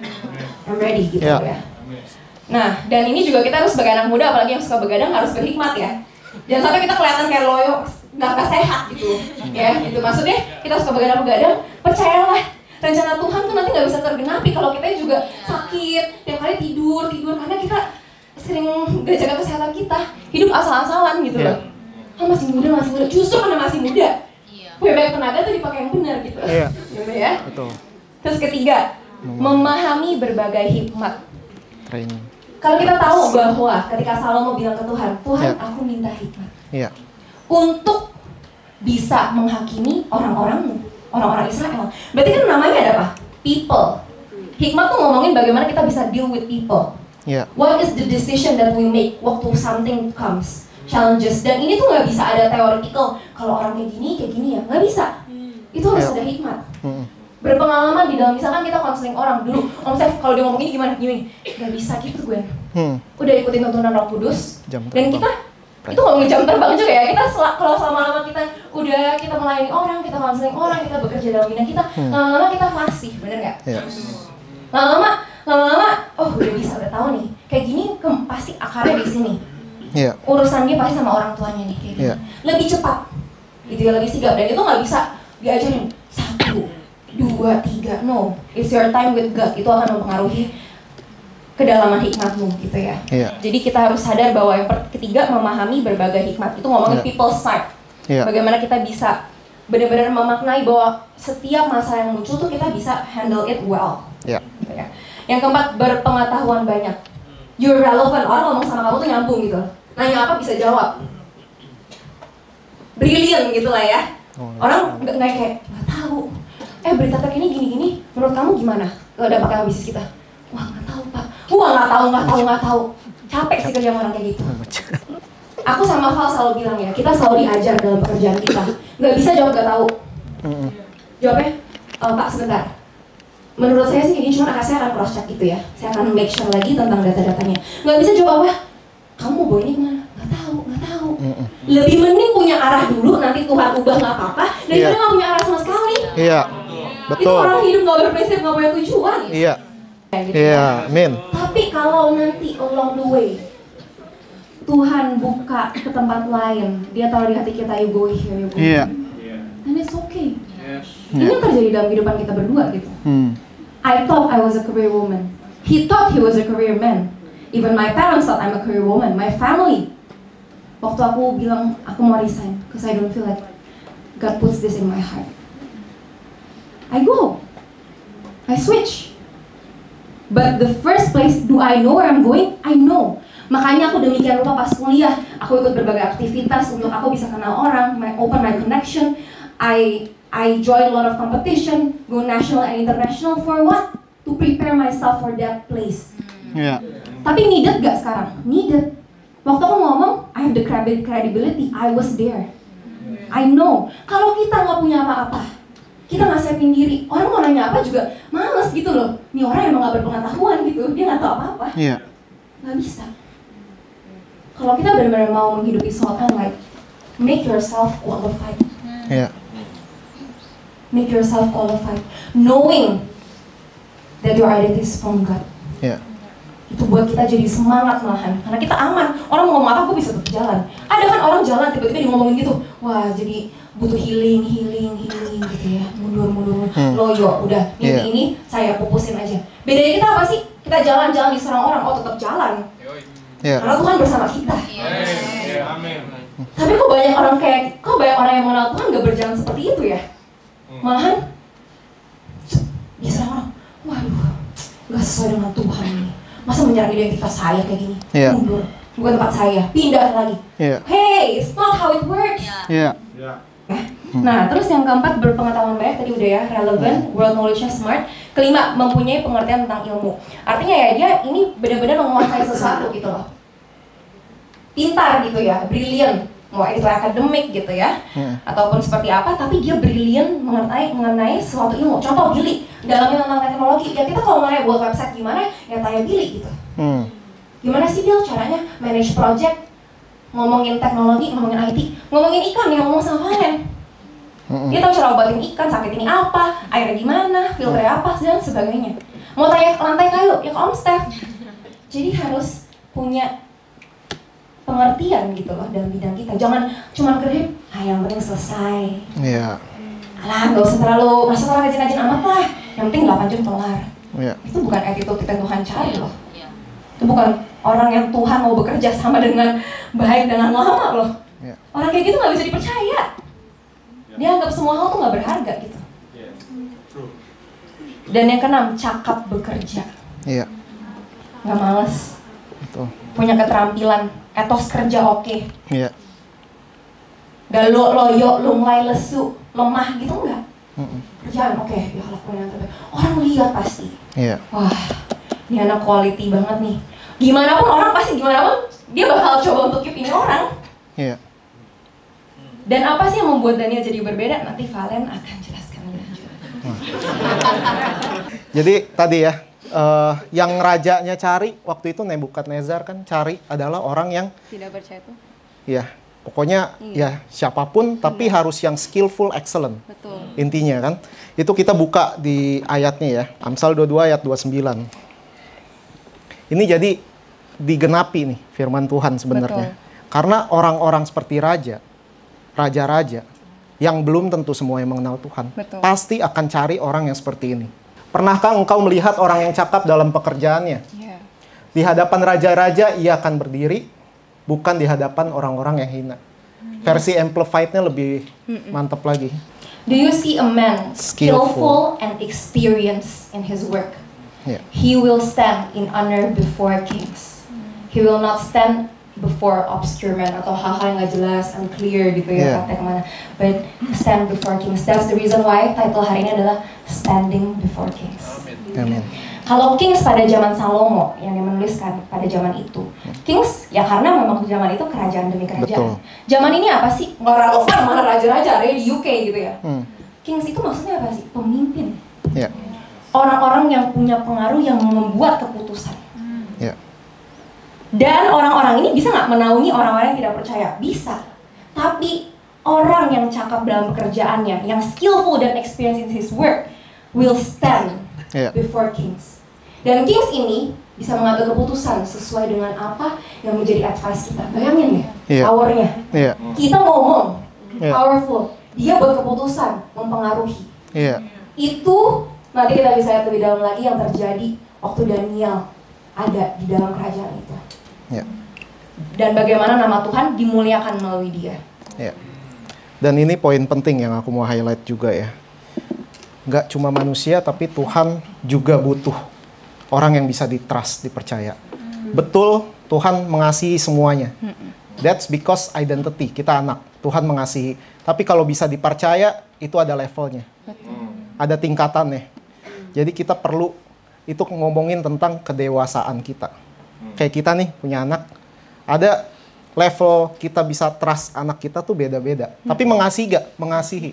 gitu Iya. ya. Nah, dan ini juga kita harus sebagai anak muda, apalagi yang suka begadang, harus berhikmat ya. Jangan sampai kita kelihatan kayak loyo, nggak sehat gitu, ya. Gitu maksudnya kita suka begadang, percayalah rencana Tuhan tuh nanti nggak bisa tergenapi kalau kita juga sakit, tiap hari tidur karena kita sering gak jaga kesehatan kita, hidup asal-asalan gitu loh. Masih muda, justru karena masih muda, punya banyak tenaga tuh dipakai yang benar gitu. Iya. Gitu ya. Betul. Terus ketiga, memahami berbagai hikmat. Training. Kalau kita tahu bahwa ketika Salomo bilang ke Tuhan, Tuhan Ya. aku minta hikmat Iya. untuk bisa menghakimi orang-orangmu, orang-orang Israel. Berarti kan namanya ada apa? People. Hikmat tuh ngomongin bagaimana kita bisa deal with people. Iya. What is the decision that we make waktu something comes, challenges. Dan ini tuh nggak bisa ada theoretical. Kalau orang kayak gini ya, nggak bisa. Itu harus Ya. ada hikmat. berpengalaman di dalam, misalkan kita konseling orang dulu, Om Chef kalau dia ngomong ini gimana, nggak bisa gitu gue. Udah ikutin tuntunan Roh Kudus, Jam dan terbang. kita itu ngomongin jam terbang juga ya. Kita kalau selama-lama kita udah kita melayani orang, kita konseling orang, kita bekerja dalam bidang kita, lama-lama kita fasih, bener nggak? Iya. Lama-lama, oh udah bisa, udah tahu nih, kayak gini pasti akarnya di sini. Iya. Urusan dia pasti sama orang tuanya nih, kayak gini. Iya. Lebih cepat, gitu ya, lebih sigap, dan itu nggak bisa diajarin 1, 2, 3, no, it's your time with God, itu akan mempengaruhi kedalaman hikmat-Mu gitu ya. Iya. Jadi kita harus sadar bahwa yang ketiga memahami berbagai hikmat. Itu ngomongin people smart. Iya. Bagaimana kita bisa benar-benar memaknai bahwa setiap masalah yang muncul tuh kita bisa handle it well. Iya. Gitu ya. Yang keempat, berpengetahuan banyak. You're relevant, orang ngomong sama kamu tuh nyambung gitu. Nanya apa bisa jawab. Brilliant gitu lah ya. Orang nggak kayak, nggak tahu. Berita terkini gini-gini, menurut kamu gimana? Kalau ada pakai bisnis kita. Wah nggak tahu Pak. Wah nggak tahu. Capek sih kerja orang kayak gitu. Aku sama Val selalu bilang ya, kita selalu diajar dalam pekerjaan kita. Nggak bisa jawab nggak tahu. Jawabnya, Pak sebentar. Menurut saya sih ini cuma saya akan cross check itu ya. Saya akan make sure lagi tentang data-datanya. Nggak bisa jawab apa? Kamu mau bawa ini kemana? Nggak tahu. Lebih mending punya arah dulu, nanti Tuhan ubah nggak apa-apa. Daripada nggak punya arah sama sekali. Iya. Betul. Itu orang hidup nggak berprinsip, nggak punya tujuan. Iya. Gitu. Iya, amin. Tapi kalau nanti along the way Tuhan buka ke tempat lain, Dia taruh di hati kita, you go here, you go Iya. here. And it's okay. Ini yang terjadi dalam kehidupan kita berdua gitu. I thought I was a career woman. He thought he was a career man. Even my parents thought I'm a career woman. My family. Waktu aku bilang aku mau resign, because I don't feel like God puts this in my heart. I go. I switch. But the first place, do I know where I'm going? I know. Makanya aku demikian rupa pas kuliah, aku ikut berbagai aktivitas untuk aku bisa kenal orang, open my connection. I join a lot of competition, go national and international for what? To prepare myself for that place. Iya. Tapi needed gak sekarang? Needed. Waktu aku ngomong, I have the credibility, I was there. I know. Kalau kita nggak punya apa-apa, kita nggak siapin diri, orang mau nanya apa juga males gitu loh. Ini orang emang nggak berpengetahuan gitu, dia nggak tahu apa-apa. Iya. Nggak bisa. Kalau kita benar-benar mau menghidupi salt and light, make yourself qualified. Iya. Make yourself qualified, knowing that your identity is from God. Iya. Itu buat kita jadi semangat malahan, karena kita aman. Orang mau ngomong apa, gue bisa tetap jalan. Ada kan orang jalan tiba-tiba dia ngomongin gitu, wah jadi butuh healing gitu ya, mundur, loyo, udah mimpi ini saya pupusin aja. Bedanya kita apa sih? Kita jalan-jalan di serang orang, tetap jalan. Karena Tuhan bersama kita. Tapi kok banyak orang yang mengenal Tuhan gak berjalan seperti itu ya? Malahan diserang orang, waduh, gak sesuai dengan Tuhan nih. Masa menyerang identitas saya kayak gini? Mundur, bukan tempat saya, pindah lagi. Hey, it's not how it works. Nah, terus yang keempat, berpengetahuan banyak, tadi udah ya, relevant, world knowledge-nya smart. Kelima, mempunyai pengertian tentang ilmu. Artinya ya, dia ini benar-benar menguasai sesuatu gitu loh. Pintar gitu ya, brilliant, mau itu akademik gitu ya, ataupun seperti apa, tapi dia brilliant mengenai suatu ilmu. Contoh Billy, dalamnya tentang teknologi, ya kita kalau nanya buat website gimana, ya tanya Billy gitu. Gimana sih Bill caranya manage project, ngomongin teknologi, ngomongin IT, ngomongin ikan, yang ngomong sama Valen. Dia tahu cara obatin ikan, sakit ini apa, airnya gimana, filternya apa, dan sebagainya. Mau tanya lantai kayu, ya ke Om Steph. Jadi harus punya pengertian gitu loh dalam bidang kita. Jangan cuma kerja, yang penting selesai. Iya. Alah, nggak usah terlalu rajin-rajin amat lah. Yang penting 8 jam kelar. Iya. Itu bukan attitude kita yang Tuhan cari loh. Itu bukan orang yang Tuhan mau bekerja sama dengan baik dengan lama loh. Iya. Orang kayak gitu nggak bisa dipercaya. Dia anggap semua hal tuh nggak berharga gitu. Dan yang keenam, cakap bekerja. Iya. Nggak males. Betul. Punya keterampilan, etos kerja oke. Iya. Gak loyo, lunglai, lesu, lemah gitu enggak. Kerjaan oke, ya lakuin yang terbaik. Orang lihat pasti. Iya. Wah, ini anak quality banget nih. Gimana pun orang pasti dia bakal coba untuk keep ini orang. Iya. Dan apa sih yang membuat Daniel jadi berbeda? Nanti Valen akan jelaskan lebih lanjut. Jadi tadi ya, yang rajanya cari waktu itu Nebukadnezar kan cari adalah orang yang tidak percaya itu. Ya, pokoknya ya siapapun tapi harus yang skillful, excellent. Betul. Intinya kan. Itu kita buka di ayatnya ya, Amsal 22 ayat 29. Ini jadi digenapi nih firman Tuhan sebenarnya. Karena orang-orang seperti raja-raja yang belum tentu semua yang mengenal Tuhan, pasti akan cari orang yang seperti ini. Pernahkah engkau melihat orang yang cakap dalam pekerjaannya? Di hadapan raja-raja ia akan berdiri, bukan di hadapan orang-orang yang hina. Versi Amplified-nya lebih mantap lagi. Do you see a man Skillful. skillful and experienced in his work? Ya. He will stand in honor before kings. He will not stand before obscure men atau hal-hal yang nggak jelas, unclear gitu ya, Yeah. kata kemana. But stand before kings. That's the reason why title hari ini adalah Standing Before Kings. Amin. Kalau kings pada zaman Salomo yang dia menuliskan pada zaman itu, kings ya karena memang zaman itu kerajaan demi kerajaan. Betul. Zaman ini apa sih? Nggak relevan mana raja-raja ada di UK gitu ya. Kings itu maksudnya apa sih? Pemimpin. Ya. Orang-orang yang punya pengaruh yang membuat keputusan. Ya. Dan orang-orang ini bisa nggak menaungi orang-orang yang tidak percaya? Bisa. Tapi orang yang cakap dalam pekerjaannya, yang skillful dan experienced in his work, will stand Ya. before kings. Dan kings ini bisa mengambil keputusan sesuai dengan apa yang menjadi advice kita. Bayangin deh, Iya. powernya. Iya. Kita ngomong, Iya. powerful. Dia buat keputusan, mempengaruhi. Iya. Itu nanti kita bisa lihat lebih dalam lagi yang terjadi waktu Daniel ada di dalam kerajaan itu. Ya. Dan bagaimana nama Tuhan dimuliakan melalui dia. Ya. Dan ini poin penting yang aku mau highlight juga ya. Nggak cuma manusia, tapi Tuhan juga butuh orang yang bisa di-trust, dipercaya. Betul, Tuhan mengasihi semuanya. That's because identity, kita anak. Tuhan mengasihi. Tapi kalau bisa dipercaya, itu ada levelnya. Ada tingkatannya. Jadi kita perlu itu ngomongin tentang kedewasaan kita. Kayak kita nih punya anak, ada level kita bisa trust anak kita tuh beda-beda. Tapi mengasihi gak? Mengasihi.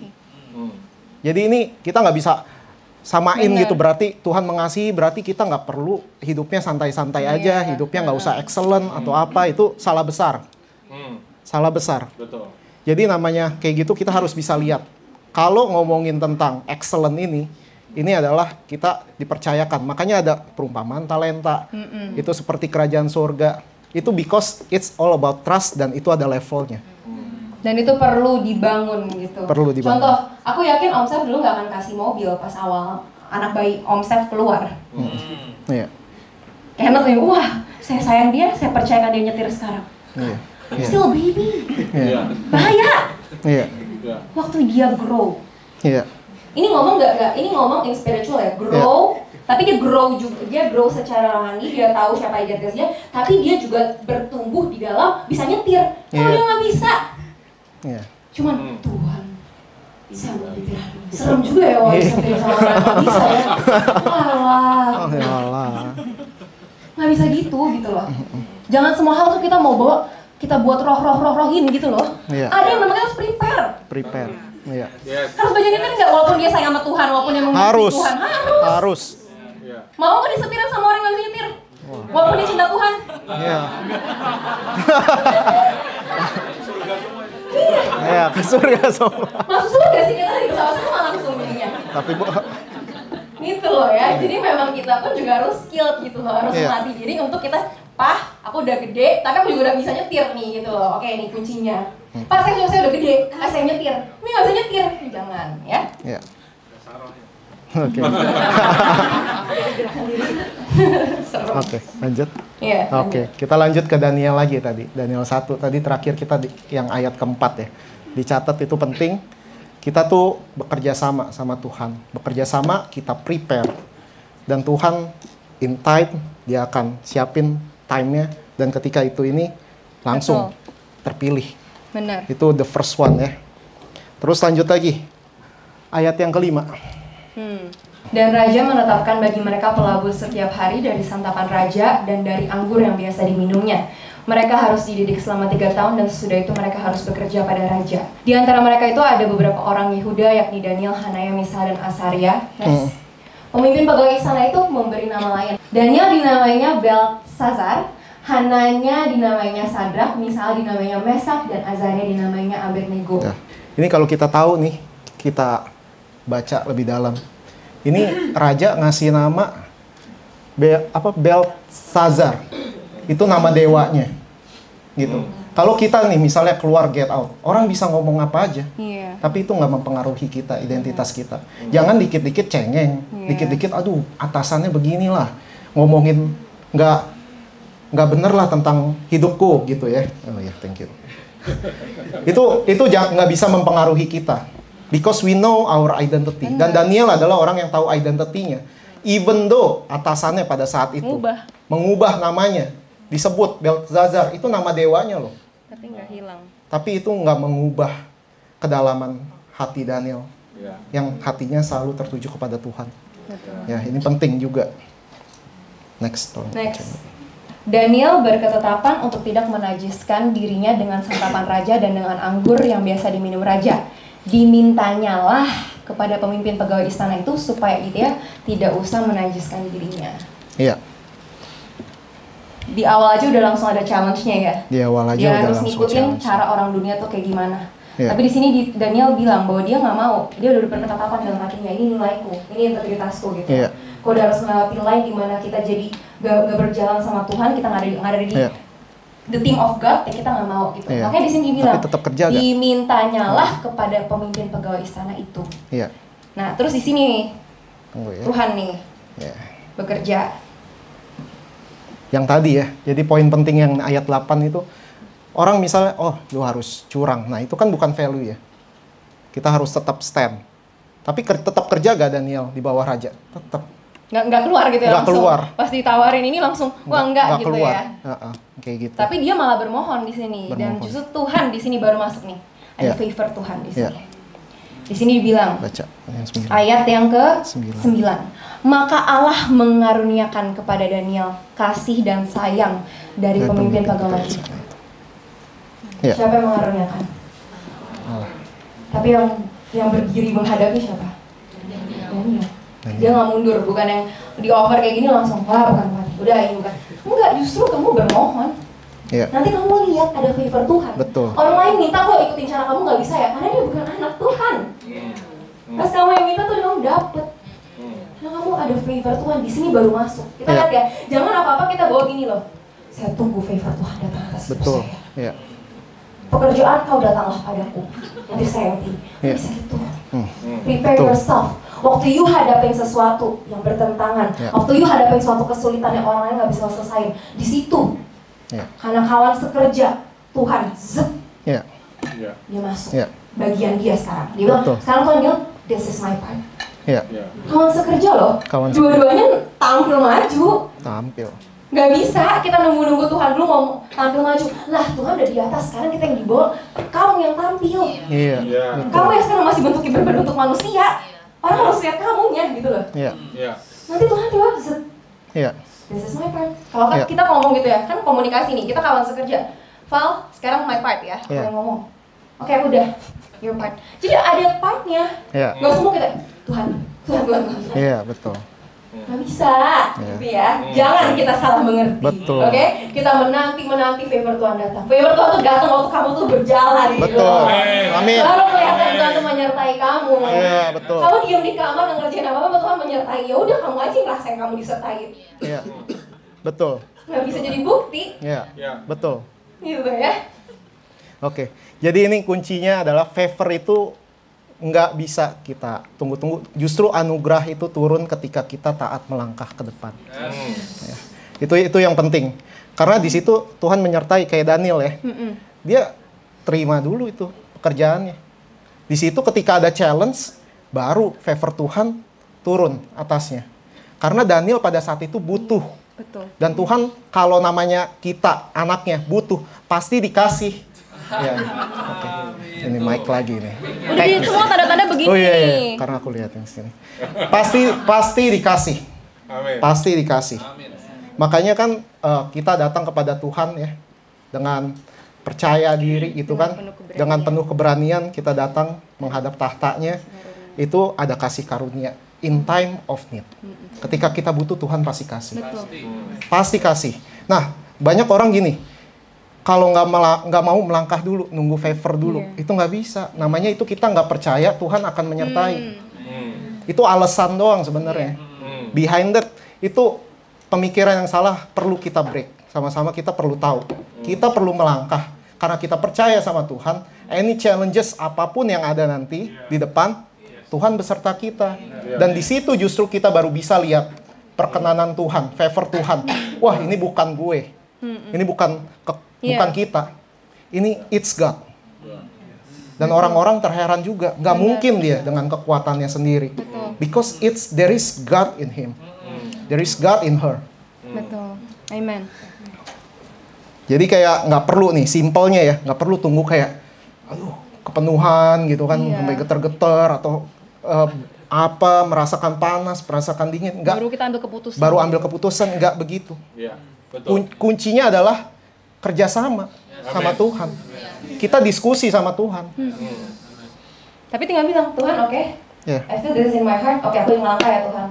Jadi ini kita nggak bisa samain Bener. gitu, berarti Tuhan mengasihi, berarti kita nggak perlu hidupnya santai-santai aja, hidupnya nggak usah excellent atau apa, itu salah besar. Salah besar. Betul. Jadi namanya kayak gitu kita harus bisa lihat. Kalau ngomongin tentang excellent ini adalah kita dipercayakan. Makanya ada perumpamaan talenta. Itu seperti kerajaan surga. Itu because it's all about trust dan itu ada levelnya. Dan itu perlu dibangun gitu. Perlu dibangun. Contoh, aku yakin Om Sef dulu nggak akan kasih mobil pas awal anak bayi Om Sef keluar. Iya. Enak nih, wah saya sayang dia, saya percayakan dia nyetir sekarang. Iya. Iya. Still baby, Iya. bahaya. Iya. Ya. Waktu dia grow. Iya. Ini ngomong nggak, ini ngomong in spiritual ya, grow. Tapi dia grow juga, dia grow secara rohani, dia tahu siapa identitasnya. Tapi dia juga bertumbuh di dalam bisa nyetir. Kalau Iya. dia nggak bisa, Iya. cuman Tuhan bisa menyetir. Serem juga ya kalau disetir sama orang yang nggak bisa ya. Alah, Oh ya Allah. nggak bisa gitu loh. Jangan semua hal tuh kita mau bawa, kita buat rohin gitu loh. Iya. Ada yang memang harus prepare. Prepare. Iya. Yes. Harus belajar nyetir nggak? Walaupun dia sayang sama Tuhan, walaupun dia mengasihi Harus. Tuhan, Harus. Ya. Mau nggak disetirin sama orang yang nggak bisa nyetir? Walaupun dia cinta Tuhan. Iya. Iya, ke surga semua. Masuk surga sih kita di bersama-sama langsung jadinya. Tapi Bu, Gitu loh ya. Jadi memang kita pun juga harus skilled gitu loh, harus Iya. melatih diri untuk kita, Pah, aku udah gede, tapi aku juga udah bisa nyetir nih gitu loh. Oke, ini kuncinya. Pak, saya udah gede, saya nyetir. Ini nggak bisa nyetir, jangan ya. iya. Oke. Oke, lanjut. Iya. Oke, kita lanjut ke Daniel lagi tadi. Daniel 1 tadi terakhir kita yang ayat keempat ya. Dicatat itu penting. Kita tuh bekerja sama sama Tuhan. Bekerja sama, kita prepare. Dan Tuhan in time, dia akan siapin time-nya. Dan ketika itu ini langsung terpilih. Benar. Itu the first one ya. Terus lanjut lagi. Ayat yang kelima. Dan raja menetapkan bagi mereka pelabur setiap hari dari santapan raja dan dari anggur yang biasa diminumnya. Mereka harus dididik selama 3 tahun dan sesudah itu mereka harus bekerja pada raja. Di antara mereka itu ada beberapa orang Yehuda yakni Daniel, Hanaya, Misal, dan Asaria. Next. Pemimpin pegawai istana itu memberi nama lain. Daniel dinamainya Belsazar, Hananya dinamainya Sadrak, Misal dinamainya Mesak, dan Azaria dinamainya Abednego. Ya. Ini kalau kita tahu nih, kita baca lebih dalam. Ini raja ngasih nama Belsazar. Itu nama dewanya. Gitu. Kalau kita nih misalnya keluar get out, orang bisa ngomong apa aja. Iya. Tapi itu nggak mempengaruhi kita, identitas kita. Jangan dikit-dikit cengeng, Iya. dikit-dikit aduh atasannya beginilah. Ngomongin nggak nggak bener lah tentang hidupku gitu ya. Oh ya, thank you. Itu nggak bisa mempengaruhi kita. Because we know our identity. Dan Daniel adalah orang yang tahu identitinya. Even though atasannya pada saat itu mengubah namanya, disebut Belteshazzar, itu nama dewanya loh. Tapi nggak hilang. Tapi itu nggak mengubah kedalaman hati Daniel, yang hatinya selalu tertuju kepada Tuhan. Betul. Ya, ini penting juga. Next. Daniel berketetapan untuk tidak menajiskan dirinya dengan santapan raja dan dengan anggur yang biasa diminum raja. Dimintanyalah kepada pemimpin pegawai istana itu supaya dia tidak usah menajiskan dirinya. Iya. Di awal aja udah langsung ada challenge-nya ya. Di awal aja dia udah harus langsung ngikutin challenge. cara orang dunia tuh kayak gimana. Iya. Tapi di sini Daniel bilang bahwa dia nggak mau. Dia udah berketetapan dalam hatinya, ini nilaiku, ini integritasku gitu. Iya. Kok udah harus melewati line di mana kita jadi gak berjalan sama Tuhan, kita nggak ada di Iya. the team of God, ya kita nggak mau gitu. Iya. Makanya di sini dibilang, Tapi tetap kerja gak? dimintanyalah kepada pemimpin pegawai istana itu. Iya. Nah, terus di sini nih, Tunggu ya. Tuhan nih Ya. bekerja. Yang tadi ya, jadi poin penting yang ayat 8 itu, orang misalnya, oh lu harus curang. Nah itu kan bukan value ya. Kita harus tetap stand. Tapi tetap kerja gak Daniel di bawah raja? Tetap. Nggak keluar gitu ya, Nggak langsung. keluar. Pas ditawarin ini langsung, wah enggak gitu keluar. ya. Kayak gitu. Tapi dia malah bermohon di sini, dan Bermohon. justru Tuhan di sini baru masuk nih. Ada Iya. favor Tuhan di sini. Iya. Di sini dibilang, Baca yang 9. ayat yang Sembilan. ke-9. Maka Allah mengaruniakan kepada Daniel kasih dan sayang dari pemimpin pegawai itu. Iya. Siapa yang mengaruniakan? Allah. Tapi yang berdiri menghadapi siapa? Daniel. Dia nggak mundur, bukan yang di offer kayak gini langsung, wah bukan, udah ini bukan. Enggak, justru kamu bermohon. Iya. Nanti kamu lihat ada favor Tuhan. Betul. Orang lain minta kok ikutin cara kamu nggak bisa ya, karena dia bukan anak Tuhan. Pas kamu yang minta tuh kamu dapet. Karena kamu ada favor Tuhan, di sini baru masuk. Kita Iya. lihat ya, jangan apa-apa kita bawa gini loh. Saya tunggu favor Tuhan datang atas hidup Betul. saya. Iya. Pekerjaan kau datanglah padaku, nanti saya yang pilih. Iya. Bisa gitu. Hmm. Prepare Betul. yourself. Waktu you hadapin sesuatu yang bertentangan, Ya. waktu you hadapin suatu kesulitan yang orang lain nggak bisa selesaiin, di situ, Ya. karena kawan sekerja Tuhan, zep, Iya. dia masuk. Iya. Bagian dia sekarang. Dia bilang, Betul. sekarang Tuhan bilang, this is my part. Iya. Kawan sekerja loh, Kawan dua-duanya tampil maju. Tampil. Nggak bisa kita nunggu-nunggu Tuhan dulu mau tampil maju. Lah Tuhan udah di atas, sekarang kita yang di bawah. Kamu yang tampil. Iya. Kamu Betul. yang sekarang masih berbentuk manusia. Orang harus lihat kamunya gitu loh. Iya. Nanti Tuhan tiba zet, Iya. this is my part. Kalau kan Iya. kita ngomong gitu ya, kan komunikasi nih, kita kawan sekerja. Val, sekarang my part ya, aku Iya. yang ngomong. Oke, udah, your part. Jadi ada partnya. Iya. Gak semua kita, Tuhan. Iya, betul. Gak bisa, Iya. gitu ya. Jangan kita salah mengerti. Betul. Oke, kita menanti favor Tuhan datang. Favor Tuhan tuh datang waktu kamu tuh berjalan. Gitu. Betul. Amin. Baru kelihatan Tuhan tuh menyertai kamu. Iya, betul. Kamu diem di kamar nggak ngerjain apa-apa, Tuhan menyertai. Ya udah kamu aja ngerasain kamu disertai. Iya. Betul. Nggak bisa jadi bukti, Iya. Betul. gitu ya. Oke. Jadi ini kuncinya adalah favor itu nggak bisa kita tunggu-tunggu. Justru anugerah itu turun ketika kita taat melangkah ke depan. Ya. Itu yang penting. Karena di situ Tuhan menyertai kayak Daniel ya. Dia terima dulu itu pekerjaannya. Di situ ketika ada challenge, baru favor Tuhan turun atasnya. Karena Daniel pada saat itu butuh. Betul. Dan Tuhan kalau namanya kita, anaknya, butuh, pasti dikasih. Ya. Oke. Ini mic lagi nih. Udah di semua tanda-tanda begini. Oh iya. Karena aku lihat yang sini. Pasti dikasih. Pasti dikasih. Makanya kan kita datang kepada Tuhan ya dengan percaya diri itu kan, dengan penuh keberanian kita datang menghadap tahtanya. Itu ada kasih karunia in time of need. Ketika kita butuh, Tuhan pasti kasih. Pasti kasih. Nah, banyak orang gini, kalau nggak mau melangkah dulu, nunggu favor dulu, itu nggak bisa. Namanya itu kita nggak percaya Tuhan akan menyertai. Itu alasan doang sebenarnya. Behind that, itu pemikiran yang salah perlu kita break. Sama-sama kita perlu tahu. Kita perlu melangkah. Karena kita percaya sama Tuhan, any challenges apapun yang ada nanti di depan, Tuhan beserta kita. Dan di situ justru kita baru bisa lihat perkenanan Tuhan, favor Tuhan. Wah, ini bukan gue. Ini bukan bukan kita. Ini it's God. Dan orang-orang terheran juga, nggak mungkin dia dengan kekuatannya sendiri. Because there is God in him, there is God in her. Betul. Amen. Jadi kayak nggak perlu nih, simpelnya ya, nggak perlu tunggu kayak, aduh kepenuhan gitu kan, sampai getar-getar atau apa, merasakan panas, merasakan dingin, nggak. Baru kita ambil keputusan. Baru ambil keputusan, nggak begitu. Iya, betul. Kuncinya adalah kerjasama sama Tuhan. Kita diskusi sama Tuhan. Tapi tinggal bilang, Tuhan oke, I feel this in my heart, oke aku yang melangkah ya Tuhan.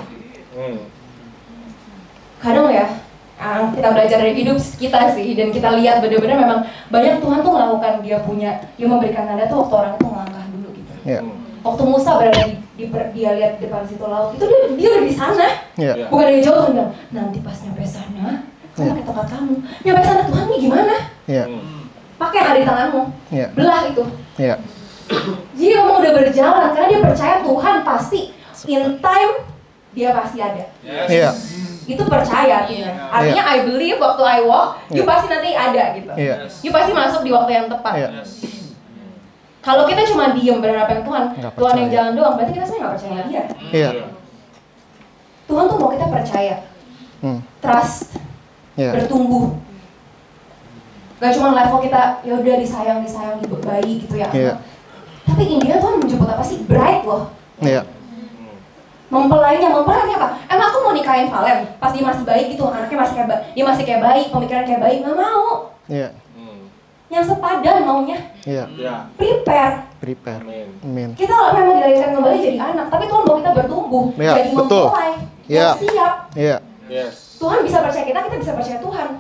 Kadang ya, kita belajar dari hidup kita sih, dan kita lihat benar-benar memang banyak Tuhan tuh melakukan dia memberikan tanda tuh waktu orang itu melangkah dulu gitu. Waktu Musa berada dia lihat depan situ laut, itu dia udah di sana. Bukan dari jauh kan bilang, nanti pas nyampe sana, kamu pakai tongkat kamu. Nyampe sana Tuhan nih gimana? Pakai yang ada di tanganmu, belah itu. Jadi memang udah berjalan, karena dia percaya Tuhan pasti in time dia pasti ada. Itu percaya artinya. Artinya I believe waktu I walk, you pasti nanti ada gitu. You pasti masuk di waktu yang tepat. Kalau kita cuma diem berharap yang Tuhan yang jalan doang, berarti kita sebenarnya nggak percaya sama dia. Tuhan tuh mau kita percaya, trust, bertumbuh. Gak cuma level kita ya udah disayang baik gitu ya. Tapi India Tuhan menjemput apa sih? Bright loh. Mempelainya apa? Emang aku mau nikahin Valen pas dia masih baik gitu, anaknya masih kayak baik, pemikiran kayak baik, nggak mau. Yang sepadan maunya. Prepare. Amin. Kita memang dilahirkan kembali jadi anak, tapi Tuhan mau kita bertumbuh, jadi mempelai, yang siap. Tuhan bisa percaya kita bisa percaya Tuhan.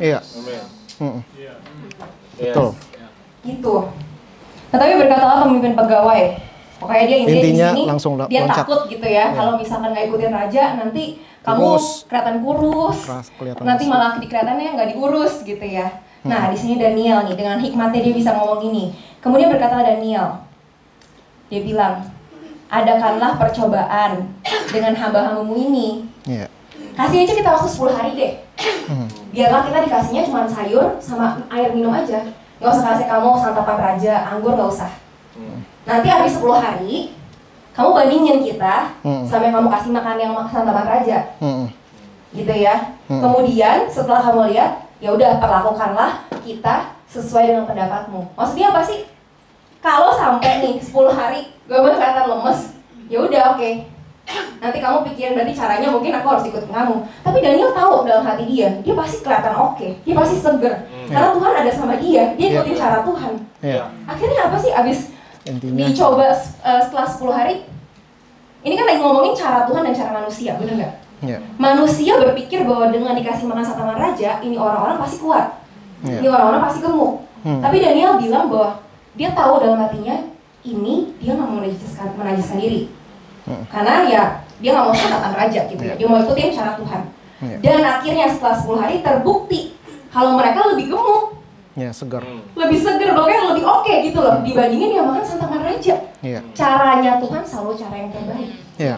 Betul. Gitu. Nah, tapi berkatalah pemimpin pegawai. Pokoknya dia intinya di sini langsung dia loncat. takut gitu ya. Kalau misalkan nggak ikutin raja, nanti kamu kelihatan kurus. Nanti malah kelihatannya nggak diurus gitu ya. Nah, di sini Daniel nih dengan hikmatnya dia bisa ngomong gini. Kemudian berkata Daniel, dia bilang, adakanlah percobaan dengan hamba-hambamu ini. Kasih aja kita waktu 10 hari deh. Biarlah kita dikasihnya cuma sayur sama air minum aja. Nggak usah kasih kamu santapan raja, anggur nggak usah. Nanti habis 10 hari, kamu bandingin kita sampai kamu kasih makan yang santapan raja. Gitu ya. Kemudian setelah kamu lihat, ya udah perlakukanlah kita sesuai dengan pendapatmu. Maksudnya apa sih? Kalau sampai nih 10 hari gue kelihatan lemes, ya udah oke. Nanti kamu pikirin berarti caranya mungkin aku harus ikutin kamu. Tapi Daniel tahu dalam hati dia pasti kelihatan oke, dia pasti seger. Karena Tuhan ada sama dia ikutin cara Tuhan. Akhirnya apa sih abis dicoba setelah 10 hari? Ini kan lagi ngomongin cara Tuhan dan cara manusia, bener nggak? Manusia berpikir bahwa dengan dikasih makan santapan raja, ini orang-orang pasti kuat. Ini orang-orang pasti gemuk. Tapi Daniel bilang bahwa dia tahu dalam hatinya, ini dia nggak mau menajiskan diri. Karena ya dia nggak mau santapan raja gitu ya, dia mau ikutin cara Tuhan. Dan akhirnya setelah 10 hari terbukti kalau mereka lebih gemuk, segar, lebih seger, bahkan lebih oke gitu loh dibandingin yang makan santapan raja. Caranya Tuhan selalu cara yang terbaik,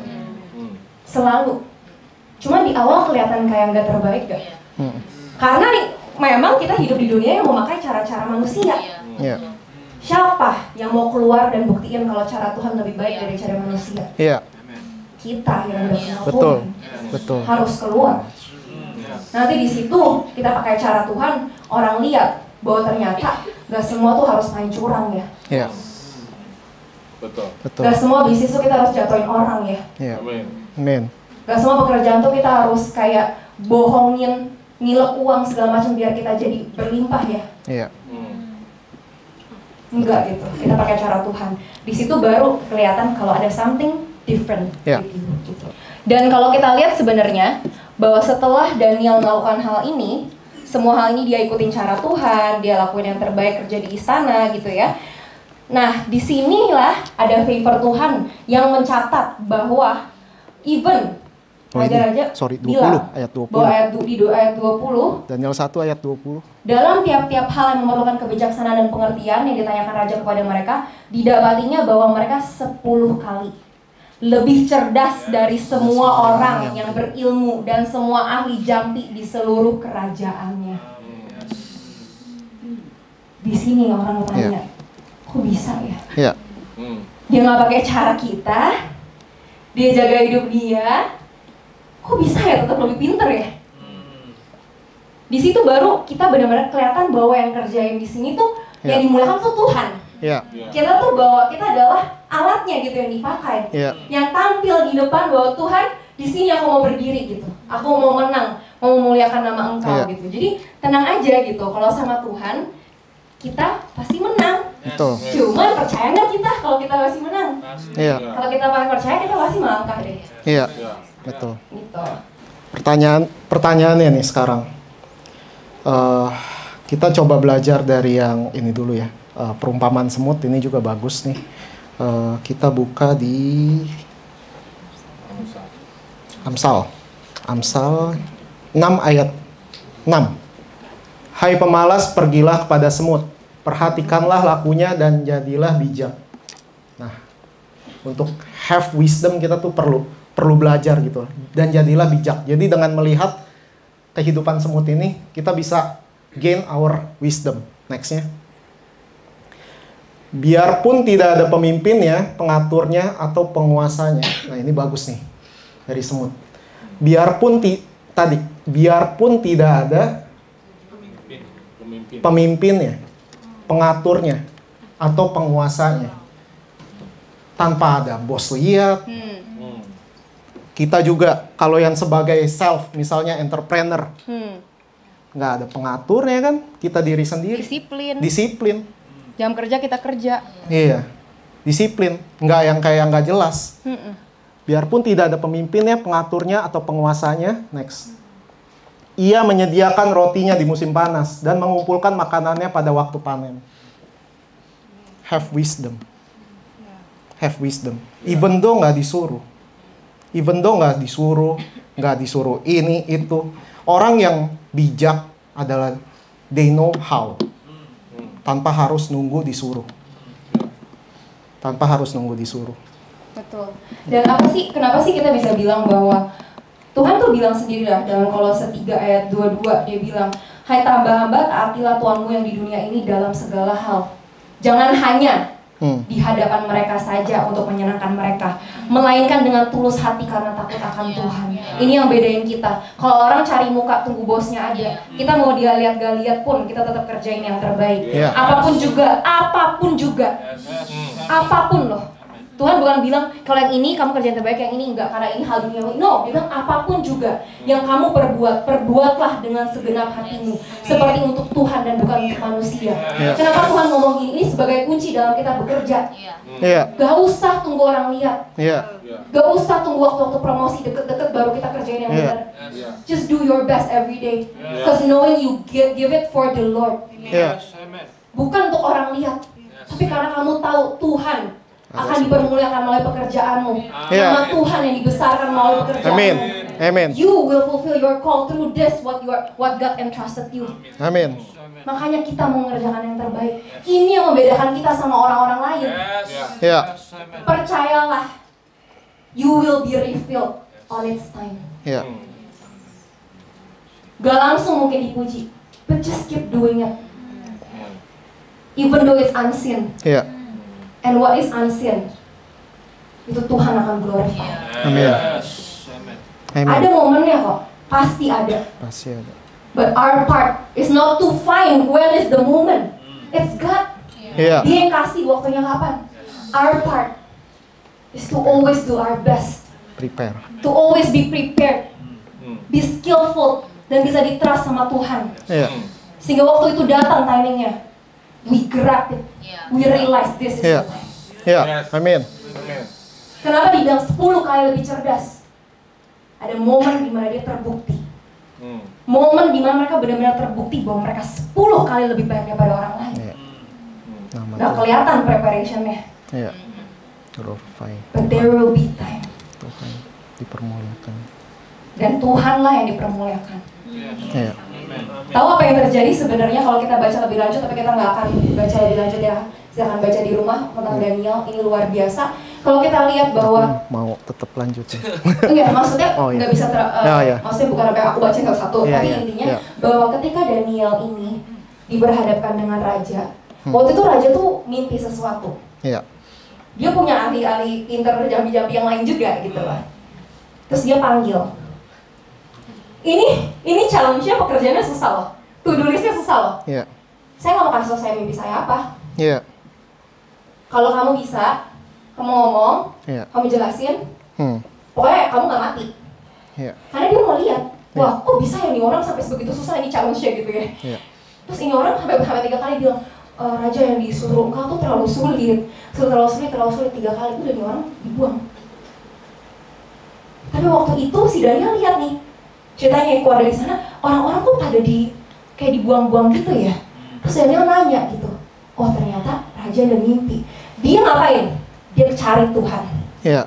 selalu. Cuma di awal kelihatan kayak nggak terbaik gak? Karena memang kita hidup di dunia yang memakai cara-cara manusia. Siapa yang mau keluar dan buktiin kalau cara Tuhan lebih baik dari cara manusia? Kita yang udah kenal Tuhan harus keluar. Nanti di situ kita pakai cara Tuhan, orang lihat bahwa ternyata gak semua tuh harus main curang ya. Gak semua bisnis tuh kita harus jatuhin orang ya. Amin. Gak semua pekerjaan tuh kita harus kayak bohongin, ngilek uang segala macam biar kita jadi berlimpah ya. Enggak gitu, kita pakai cara Tuhan. Di situ baru kelihatan kalau ada something different. Gitu. Dan kalau kita lihat sebenarnya bahwa setelah Daniel melakukan hal ini, semua hal ini dia ikutin cara Tuhan, dia lakuin yang terbaik kerja di istana gitu ya. Nah, disinilah ada favor Tuhan yang mencatat bahwa even Raja-Raja bilang ayat 20. bahwa di ayat 20 Daniel 1 ayat 20. dalam tiap-tiap hal yang memerlukan kebijaksanaan dan pengertian yang ditanyakan Raja kepada mereka, didapatinya bahwa mereka 10 kali lebih cerdas dari semua orang yang berilmu dan semua ahli jampi di seluruh kerajaannya. di sini orang tanya, kok bisa ya? Iya. Dia nggak pakai cara kita, dia jaga hidup dia, kok bisa ya tetap lebih pinter ya? Di situ baru kita benar-benar kelihatan bahwa yang kerjain di sini tuh yang dimuliakan tuh Tuhan. Iya. Kita tuh bahwa kita adalah alatnya gitu yang dipakai, yang tampil di depan bahwa Tuhan di sini aku mau berdiri gitu, aku mau menang, mau memuliakan nama Engkau gitu. Jadi tenang aja gitu, kalau sama Tuhan kita pasti menang. Betul. Cuma percaya nggak kita kalau kita pasti menang? Iya. Kalau kita percaya kita pasti melangkah deh. Iya. Betul. Gitu. Pertanyaannya nih sekarang. Kita coba belajar dari yang ini dulu ya. Perumpamaan semut ini juga bagus nih. Kita buka di Amsal 6 ayat 6. Hai pemalas, pergilah kepada semut, perhatikanlah lakunya dan jadilah bijak. Nah, untuk have wisdom kita tuh perlu belajar gitu, dan jadilah bijak. Jadi dengan melihat kehidupan semut ini, kita bisa gain our wisdom. Nextnya, biarpun tidak ada pemimpinnya, pengaturnya, atau penguasanya. Nah ini bagus nih dari semut. Biarpun tidak ada pemimpinnya, pengaturnya, atau penguasanya, tanpa ada bos lihat. Kita juga kalau yang sebagai self, misalnya entrepreneur, nggak ada pengaturnya kan, kita diri sendiri. Disiplin. Jam kerja kita kerja. Iya, disiplin. Nggak yang kayak nggak jelas. Biarpun tidak ada pemimpinnya, pengaturnya, atau penguasanya. Next. Ia menyediakan rotinya di musim panas dan mengumpulkan makanannya pada waktu panen. Have wisdom. Have wisdom. Even though nggak disuruh. Nggak disuruh ini, itu. Orang yang bijak adalah they know how. Tanpa harus nunggu disuruh. Betul. Dan kenapa sih kita bisa bilang bahwa Tuhan tuh bilang sendiri lah dalam Kolose 3 ayat 22, dia bilang, hai hamba-hamba, taatilah Tuhanmu yang di dunia ini dalam segala hal. Jangan hanya di hadapan mereka saja untuk menyenangkan mereka, melainkan dengan tulus hati karena takut akan Tuhan. Ini yang bedain kita. Kalau orang cari muka tunggu bosnya ada, kita mau dia lihat gak lihat pun kita tetap kerjain yang terbaik. Apapun juga. Apapun loh. Tuhan bukan bilang kalau yang ini kamu kerjain terbaik, yang ini enggak karena ini hal duniawi. No, dia bilang apapun juga yang kamu perbuatlah dengan segenap hatimu, seperti untuk Tuhan dan bukan untuk manusia. Kenapa Tuhan ngomong gini? Ini sebagai kunci dalam kita bekerja. Gak usah tunggu orang lihat. Gak usah tunggu waktu-waktu promosi deket-deket baru kita kerjain yang benar. Just do your best every day, because knowing you give it for the Lord. Bukan untuk orang lihat, tapi karena kamu tahu Tuhan akan dipermuliakan melalui pekerjaanmu. Nama Tuhan yang dibesarkan melalui pekerjaanmu. Amen. You will fulfill your call through this what God entrusted you. Amin. Makanya kita mau mengerjakan yang terbaik. Ini yang membedakan kita sama orang-orang lain. Percayalah, you will be refilled on its time. Gak langsung mungkin dipuji, but just keep doing it. Even though it's unseen. And what is unseen, itu Tuhan akan glorify. Amin. Ada momennya kok, pasti ada. But our part is not to find when is the moment. It's God. Dia yang kasih waktunya kapan. Our part is to always do our best. Prepare. To always be prepared. Be skillful dan bisa di-trust sama Tuhan. Sehingga waktu itu datang timingnya, we grab it. We realize this is the time. Amin. Kenapa dibilang 10 kali lebih cerdas? Ada momen di mana dia terbukti. Momen di mana mereka benar-benar terbukti bahwa mereka 10 kali lebih baik daripada orang lain. Nah, kelihatan preparationnya. But there will be time. Tuhan dipermuliakan. Dan Tuhanlah yang dipermuliakan. Tahu apa yang terjadi sebenarnya kalau kita baca lebih lanjut, tapi kita nggak akan baca lebih lanjut ya. Silakan baca di rumah tentang Daniel, ini luar biasa. Kalau kita lihat bahwa mau tetap lanjut ya. Enggak, maksudnya nggak bisa ya. maksudnya bukan sampai aku baca satu, tapi intinya bahwa ketika Daniel ini diberhadapkan dengan raja. Waktu itu raja tuh mimpi sesuatu. Iya. Dia punya ahli-ahli pinter jambi-jambi yang lain juga gitu lah. Terus dia panggil. Ini challenge-nya, pekerjaannya susah loh. To-do list-nya susah loh. Iya. Saya nggak mau kasih tau saya mimpi saya apa. Iya. Kalau kamu bisa, kamu ngomong, Iya. kamu jelasin, Hmm. pokoknya kamu nggak mati. Iya. Karena dia mau lihat, wah kok bisa ya nih orang sampai sebegitu susah ini challenge-nya gitu ya. Iya. Terus ini orang sampai 3 kali bilang, raja yang disuruh engkau tuh terlalu sulit, 3 kali itu jadi orang dibuang. Tapi waktu itu si Daniel lihat nih, ceritanya yang keluar dari sana, orang-orang kok pada kayak dibuang-buang gitu ya. Terus Daniel nanya gitu, oh ternyata raja ada mimpi. Dia ngapain? Dia cari Tuhan. Iya.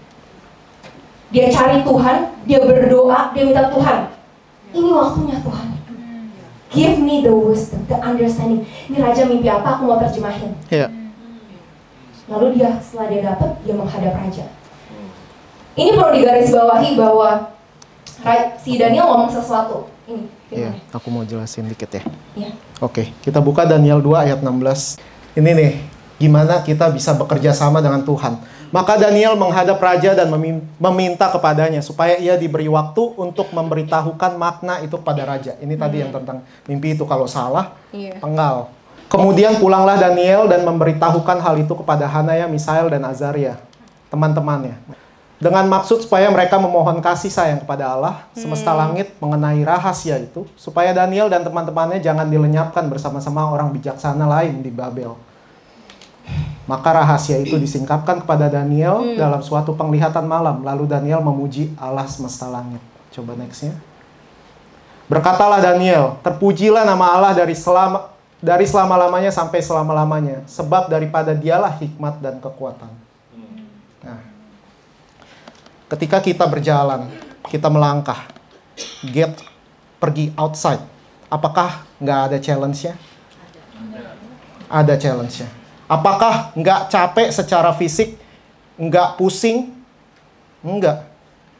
Dia cari Tuhan, dia berdoa, dia minta Tuhan, ini waktunya Tuhan. Give me the wisdom, the understanding. Ini raja mimpi apa, aku mau terjemahin. Iya. Lalu setelah dia dapat, dia menghadap raja. Ini perlu digarisbawahi bahwa si Daniel ngomong sesuatu. Ini, Iya, gimana? aku mau jelasin dikit ya. Iya. Oke, kita buka Daniel 2 ayat 16. Ini nih, gimana kita bisa bekerja sama dengan Tuhan. Maka Daniel menghadap raja dan meminta kepadanya supaya ia diberi waktu untuk memberitahukan makna itu kepada raja. Ini tadi yang tentang mimpi itu, kalau salah, penggal. Kemudian pulanglah Daniel dan memberitahukan hal itu kepada Hanaya, Misael, dan Azaria, teman-temannya. Dengan maksud supaya mereka memohon kasih sayang kepada Allah, semesta langit mengenai rahasia itu, supaya Daniel dan teman-temannya jangan dilenyapkan bersama-sama orang bijaksana lain di Babel. Maka rahasia itu disingkapkan kepada Daniel dalam suatu penglihatan malam. Lalu Daniel memuji Allah semesta langit. Coba nextnya. Berkatalah Daniel, terpujilah nama Allah dari selama-lamanya sampai selama-lamanya. Sebab daripada dialah hikmat dan kekuatan. Nah, ketika kita berjalan, kita melangkah, pergi outside. Apakah nggak ada challenge-nya? Ada challenge-nya. Apakah nggak capek secara fisik? Nggak pusing? Enggak.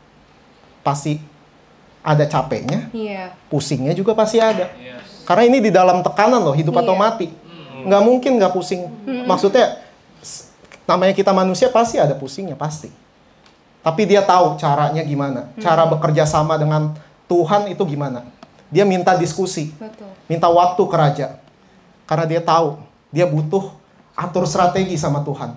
Pasti ada capeknya, pusingnya juga pasti ada. Karena ini di dalam tekanan loh, hidup atau mati. Nggak mungkin nggak pusing. Maksudnya, namanya kita manusia pasti ada pusingnya, pasti. Tapi dia tahu caranya gimana. Cara bekerja sama dengan Tuhan itu gimana. Dia minta diskusi, minta waktu ke raja. Karena dia tahu, dia butuh atur strategi sama Tuhan.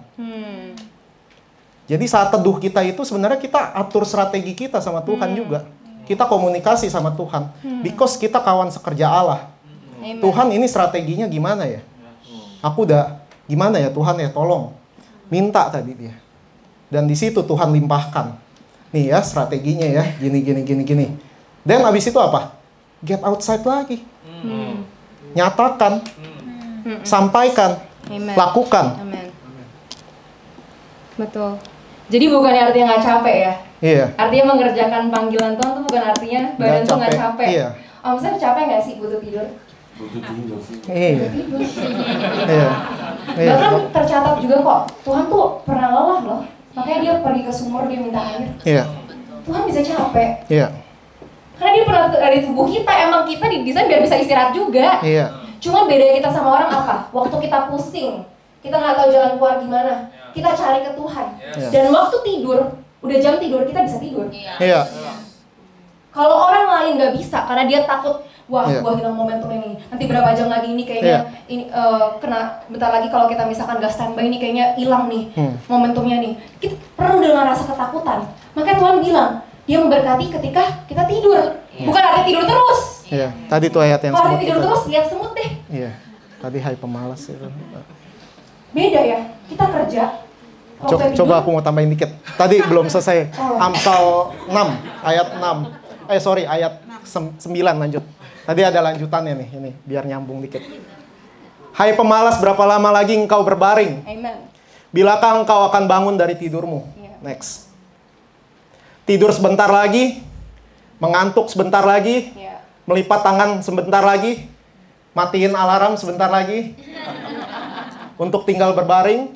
Jadi saat teduh kita itu sebenarnya kita atur strategi kita sama Tuhan juga. Kita komunikasi sama Tuhan. Because kita kawan sekerja Allah. Tuhan ini strateginya gimana ya? Aku udah gimana ya Tuhan ya, tolong. Minta tadi dia. Dan di situ Tuhan limpahkan. Nih ya strateginya ya, gini. Dan abis itu apa? Get outside lagi. Nyatakan. Sampaikan. Amen. Lakukan. Amen. Betul. Jadi bukannya artinya nggak capek ya? Iya. Artinya mengerjakan panggilan Tuhan tuh bukan artinya badan tuh nggak capek. Iya. Om Sam capek nggak sih butuh tidur? Butuh tidur sih. Iya. Tidur. Iya. Iya. Bahkan tercatat juga kok, Tuhan tuh pernah lelah loh. Makanya dia pergi ke sumur, dia minta air. Iya. Tuhan bisa capek. Iya. Karena dia pernah ada di tubuh kita, emang kita didesain biar bisa istirahat juga. Iya. Cuman bedanya kita sama orang apa? Waktu kita pusing, kita nggak tahu jalan keluar gimana, kita cari ke Tuhan. Dan waktu tidur, udah jam tidur, kita bisa tidur. Iya. Kalau orang lain nggak bisa, karena dia takut, wah, Iya. gua hilang momentum ini. Nanti berapa jam lagi ini kayaknya ini kena. Bentar lagi kalau kita misalkan nggak standby ini kayaknya hilang nih momentumnya nih. Kita perlu dengan rasa ketakutan. Makanya Tuhan bilang, Dia memberkati ketika kita tidur. Bukan arti tidur terus. Iya, tadi tuh ayat yang Kalau semut tidur itu. terus lihat semut deh. Iya, tadi hai pemalas itu. Beda ya. Kita kerja. waktu Coba tidur, aku mau tambahin dikit. Tadi belum selesai. Amsal 6 ayat 6. Ayat 9 lanjut. Tadi ada lanjutannya nih, ini biar nyambung dikit. Hai pemalas, berapa lama lagi engkau berbaring? Amen. Bilakah engkau akan bangun dari tidurmu? Iya. Next. Tidur sebentar lagi, mengantuk sebentar lagi, Ya. melipat tangan sebentar lagi, matiin alarm sebentar lagi, untuk tinggal berbaring,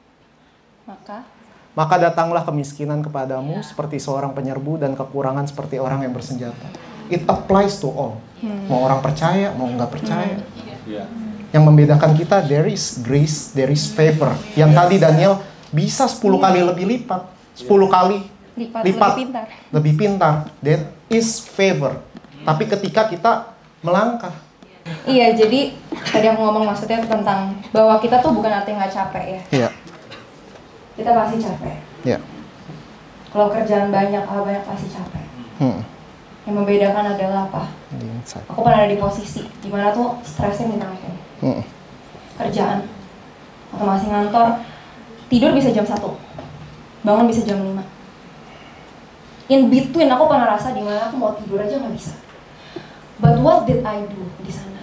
maka datanglah kemiskinan kepadamu seperti seorang penyerbu dan kekurangan seperti orang yang bersenjata. It applies to all. Mau orang percaya, mau nggak percaya. Yang membedakan kita, there is grace, there is favor. Yang tadi Daniel bisa 10 kali lebih lipat, 10 kali lipat lebih pintar. That is favor. Tapi ketika kita melangkah. Iya, jadi tadi aku ngomong maksudnya tentang bahwa kita tuh bukan artinya nggak capek ya. Iya. Kita pasti capek. Iya. Kalau kerjaan banyak, hal banyak pasti capek. Yang membedakan adalah apa? Aku pernah ada di posisi dimana tuh stresnya minta ampun. Kerjaan, atau masih ngantor, tidur bisa jam 1, bangun bisa jam 5. In between aku pernah rasa dimana aku mau tidur aja nggak bisa. But what did I do di sana?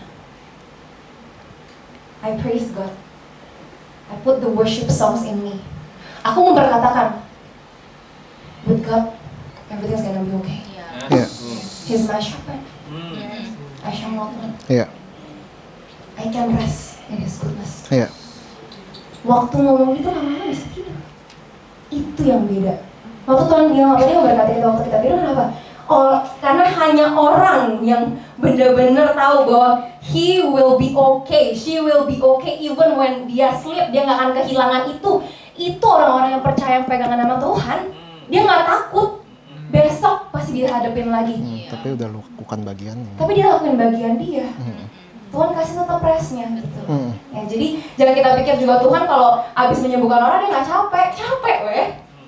I praise God. I put the worship songs in me. Aku memperkatakan, with God, everything's gonna be okay. Yeah. He's my shepherd. I shall not want. Yeah. I can rest in His goodness. Yeah. Waktu ngomong gitu lama-lama bisa tidur. Itu yang beda. Waktu Tuhan bilang apa, dia memberkati kita waktu kita tidur, kenapa? Oh, karena hanya orang yang benar-benar tahu bahwa he will be okay, she will be okay even when dia sleep, dia nggak akan kehilangan itu. Itu orang-orang yang percaya, yang pegangan nama Tuhan, dia nggak takut. Besok pasti dia hadapin lagi. Tapi udah lakukan bagiannya. Tapi dia lakuin bagian dia. Tuhan kasih tetap rest-nya gitu. Ya, jadi jangan kita pikir juga Tuhan kalau abis menyembuhkan orang dia nggak capek, capek weh.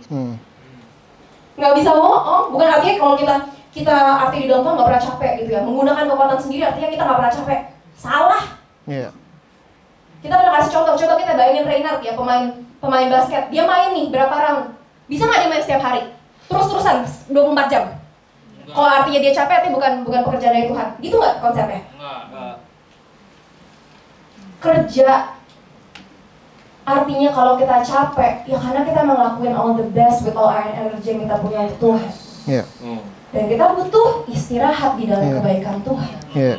Nggak bisa bohong. Bukan artinya kalau kita arti di dalam Tuhan nggak pernah capek gitu ya. Menggunakan kekuatan sendiri artinya kita nggak pernah capek. Salah. Iya. Kita pernah kasih contoh. Coba kita bayangin Reinhard ya, pemain basket. Dia main nih berapa round? Bisa nggak dia main setiap hari? Terus-terusan 24 jam. Kalau artinya dia capek, artinya bukan pekerjaan dari Tuhan. Gitu nggak konsepnya? Enggak. Kerja artinya kalau kita capek, ya karena kita ngelakuin all the best with all our energy yang kita punya untuk Tuhan. Iya. Dan kita butuh istirahat di dalam kebaikan Tuhan. Iya.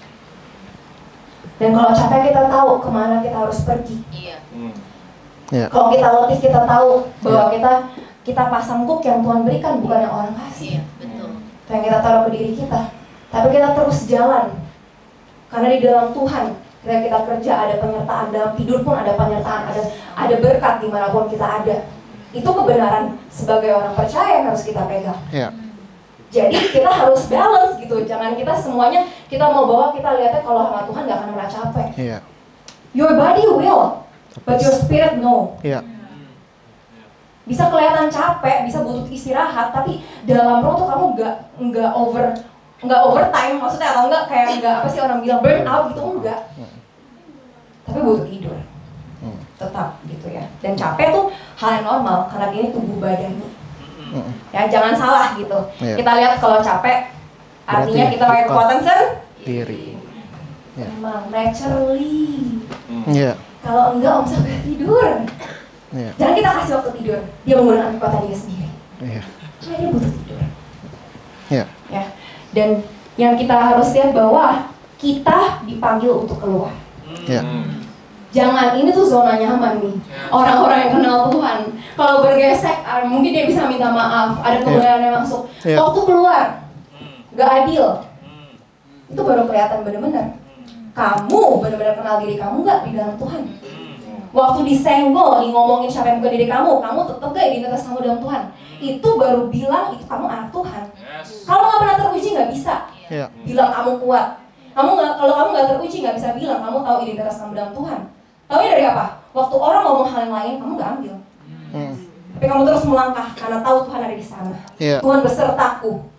Dan kalau capek kita tahu kemana kita harus pergi. Iya. Kalau kita letih kita tahu bahwa kita pasang hook yang Tuhan berikan, bukan yang orang kasih. Betul. Itu yang kita taruh ke diri kita. Tapi kita terus jalan. Karena di dalam Tuhan, ketika kita kerja ada penyertaan, dalam tidur pun ada penyertaan, ada berkat dimanapun kita ada. Itu kebenaran sebagai orang percaya yang harus kita pegang. Iya. Jadi kita harus balance gitu. Jangan kita semuanya kita mau bawa, kita lihatnya kalau sama Tuhan gak akan pernah capek. Iya. Your Your body will, but your spirit no. Iya. Bisa kelihatan capek, bisa butuh istirahat, tapi dalam roh tuh kamu nggak overtime, maksudnya atau nggak apa sih orang bilang burn out gitu, enggak. Tapi butuh tidur, tetap gitu ya. Dan capek tuh hal yang normal karena ini tubuh badani. Ya jangan salah gitu. Kita lihat kalau capek, artinya Berarti kita pakai kekuatan diri. Emang naturally. Iya. Kalau enggak om sampai tidur. Iya. Jangan kita kasih waktu tidur. Dia menggunakan kekuatan dia sendiri. Iya. Cuma dia butuh tidur. Iya. Ya. Dan yang kita harus lihat bahwa kita dipanggil untuk keluar. Iya. Jangan, ini tuh zona nyaman nih. Orang-orang yang kenal Tuhan, kalau bergesek, mungkin dia bisa minta maaf. Ada kebenaran yang masuk. Iya. Waktu keluar, gak adil. Itu baru kelihatan benar-benar. Kamu benar-benar kenal diri kamu nggak di dalam Tuhan. Waktu disenggol, ngomongin siapa yang bukan diri kamu tetap gak identitas kamu dalam Tuhan. Itu baru bilang itu kamu anak Tuhan. Kalau nggak pernah teruji nggak bisa bilang kamu kuat. Kalau kamu nggak teruji nggak bisa bilang kamu tahu identitas kamu dalam Tuhan. Tahu dari apa? Waktu orang ngomong hal yang lain kamu nggak ambil. Tapi kamu terus melangkah karena tahu Tuhan ada di sana. Tuhan besertaku.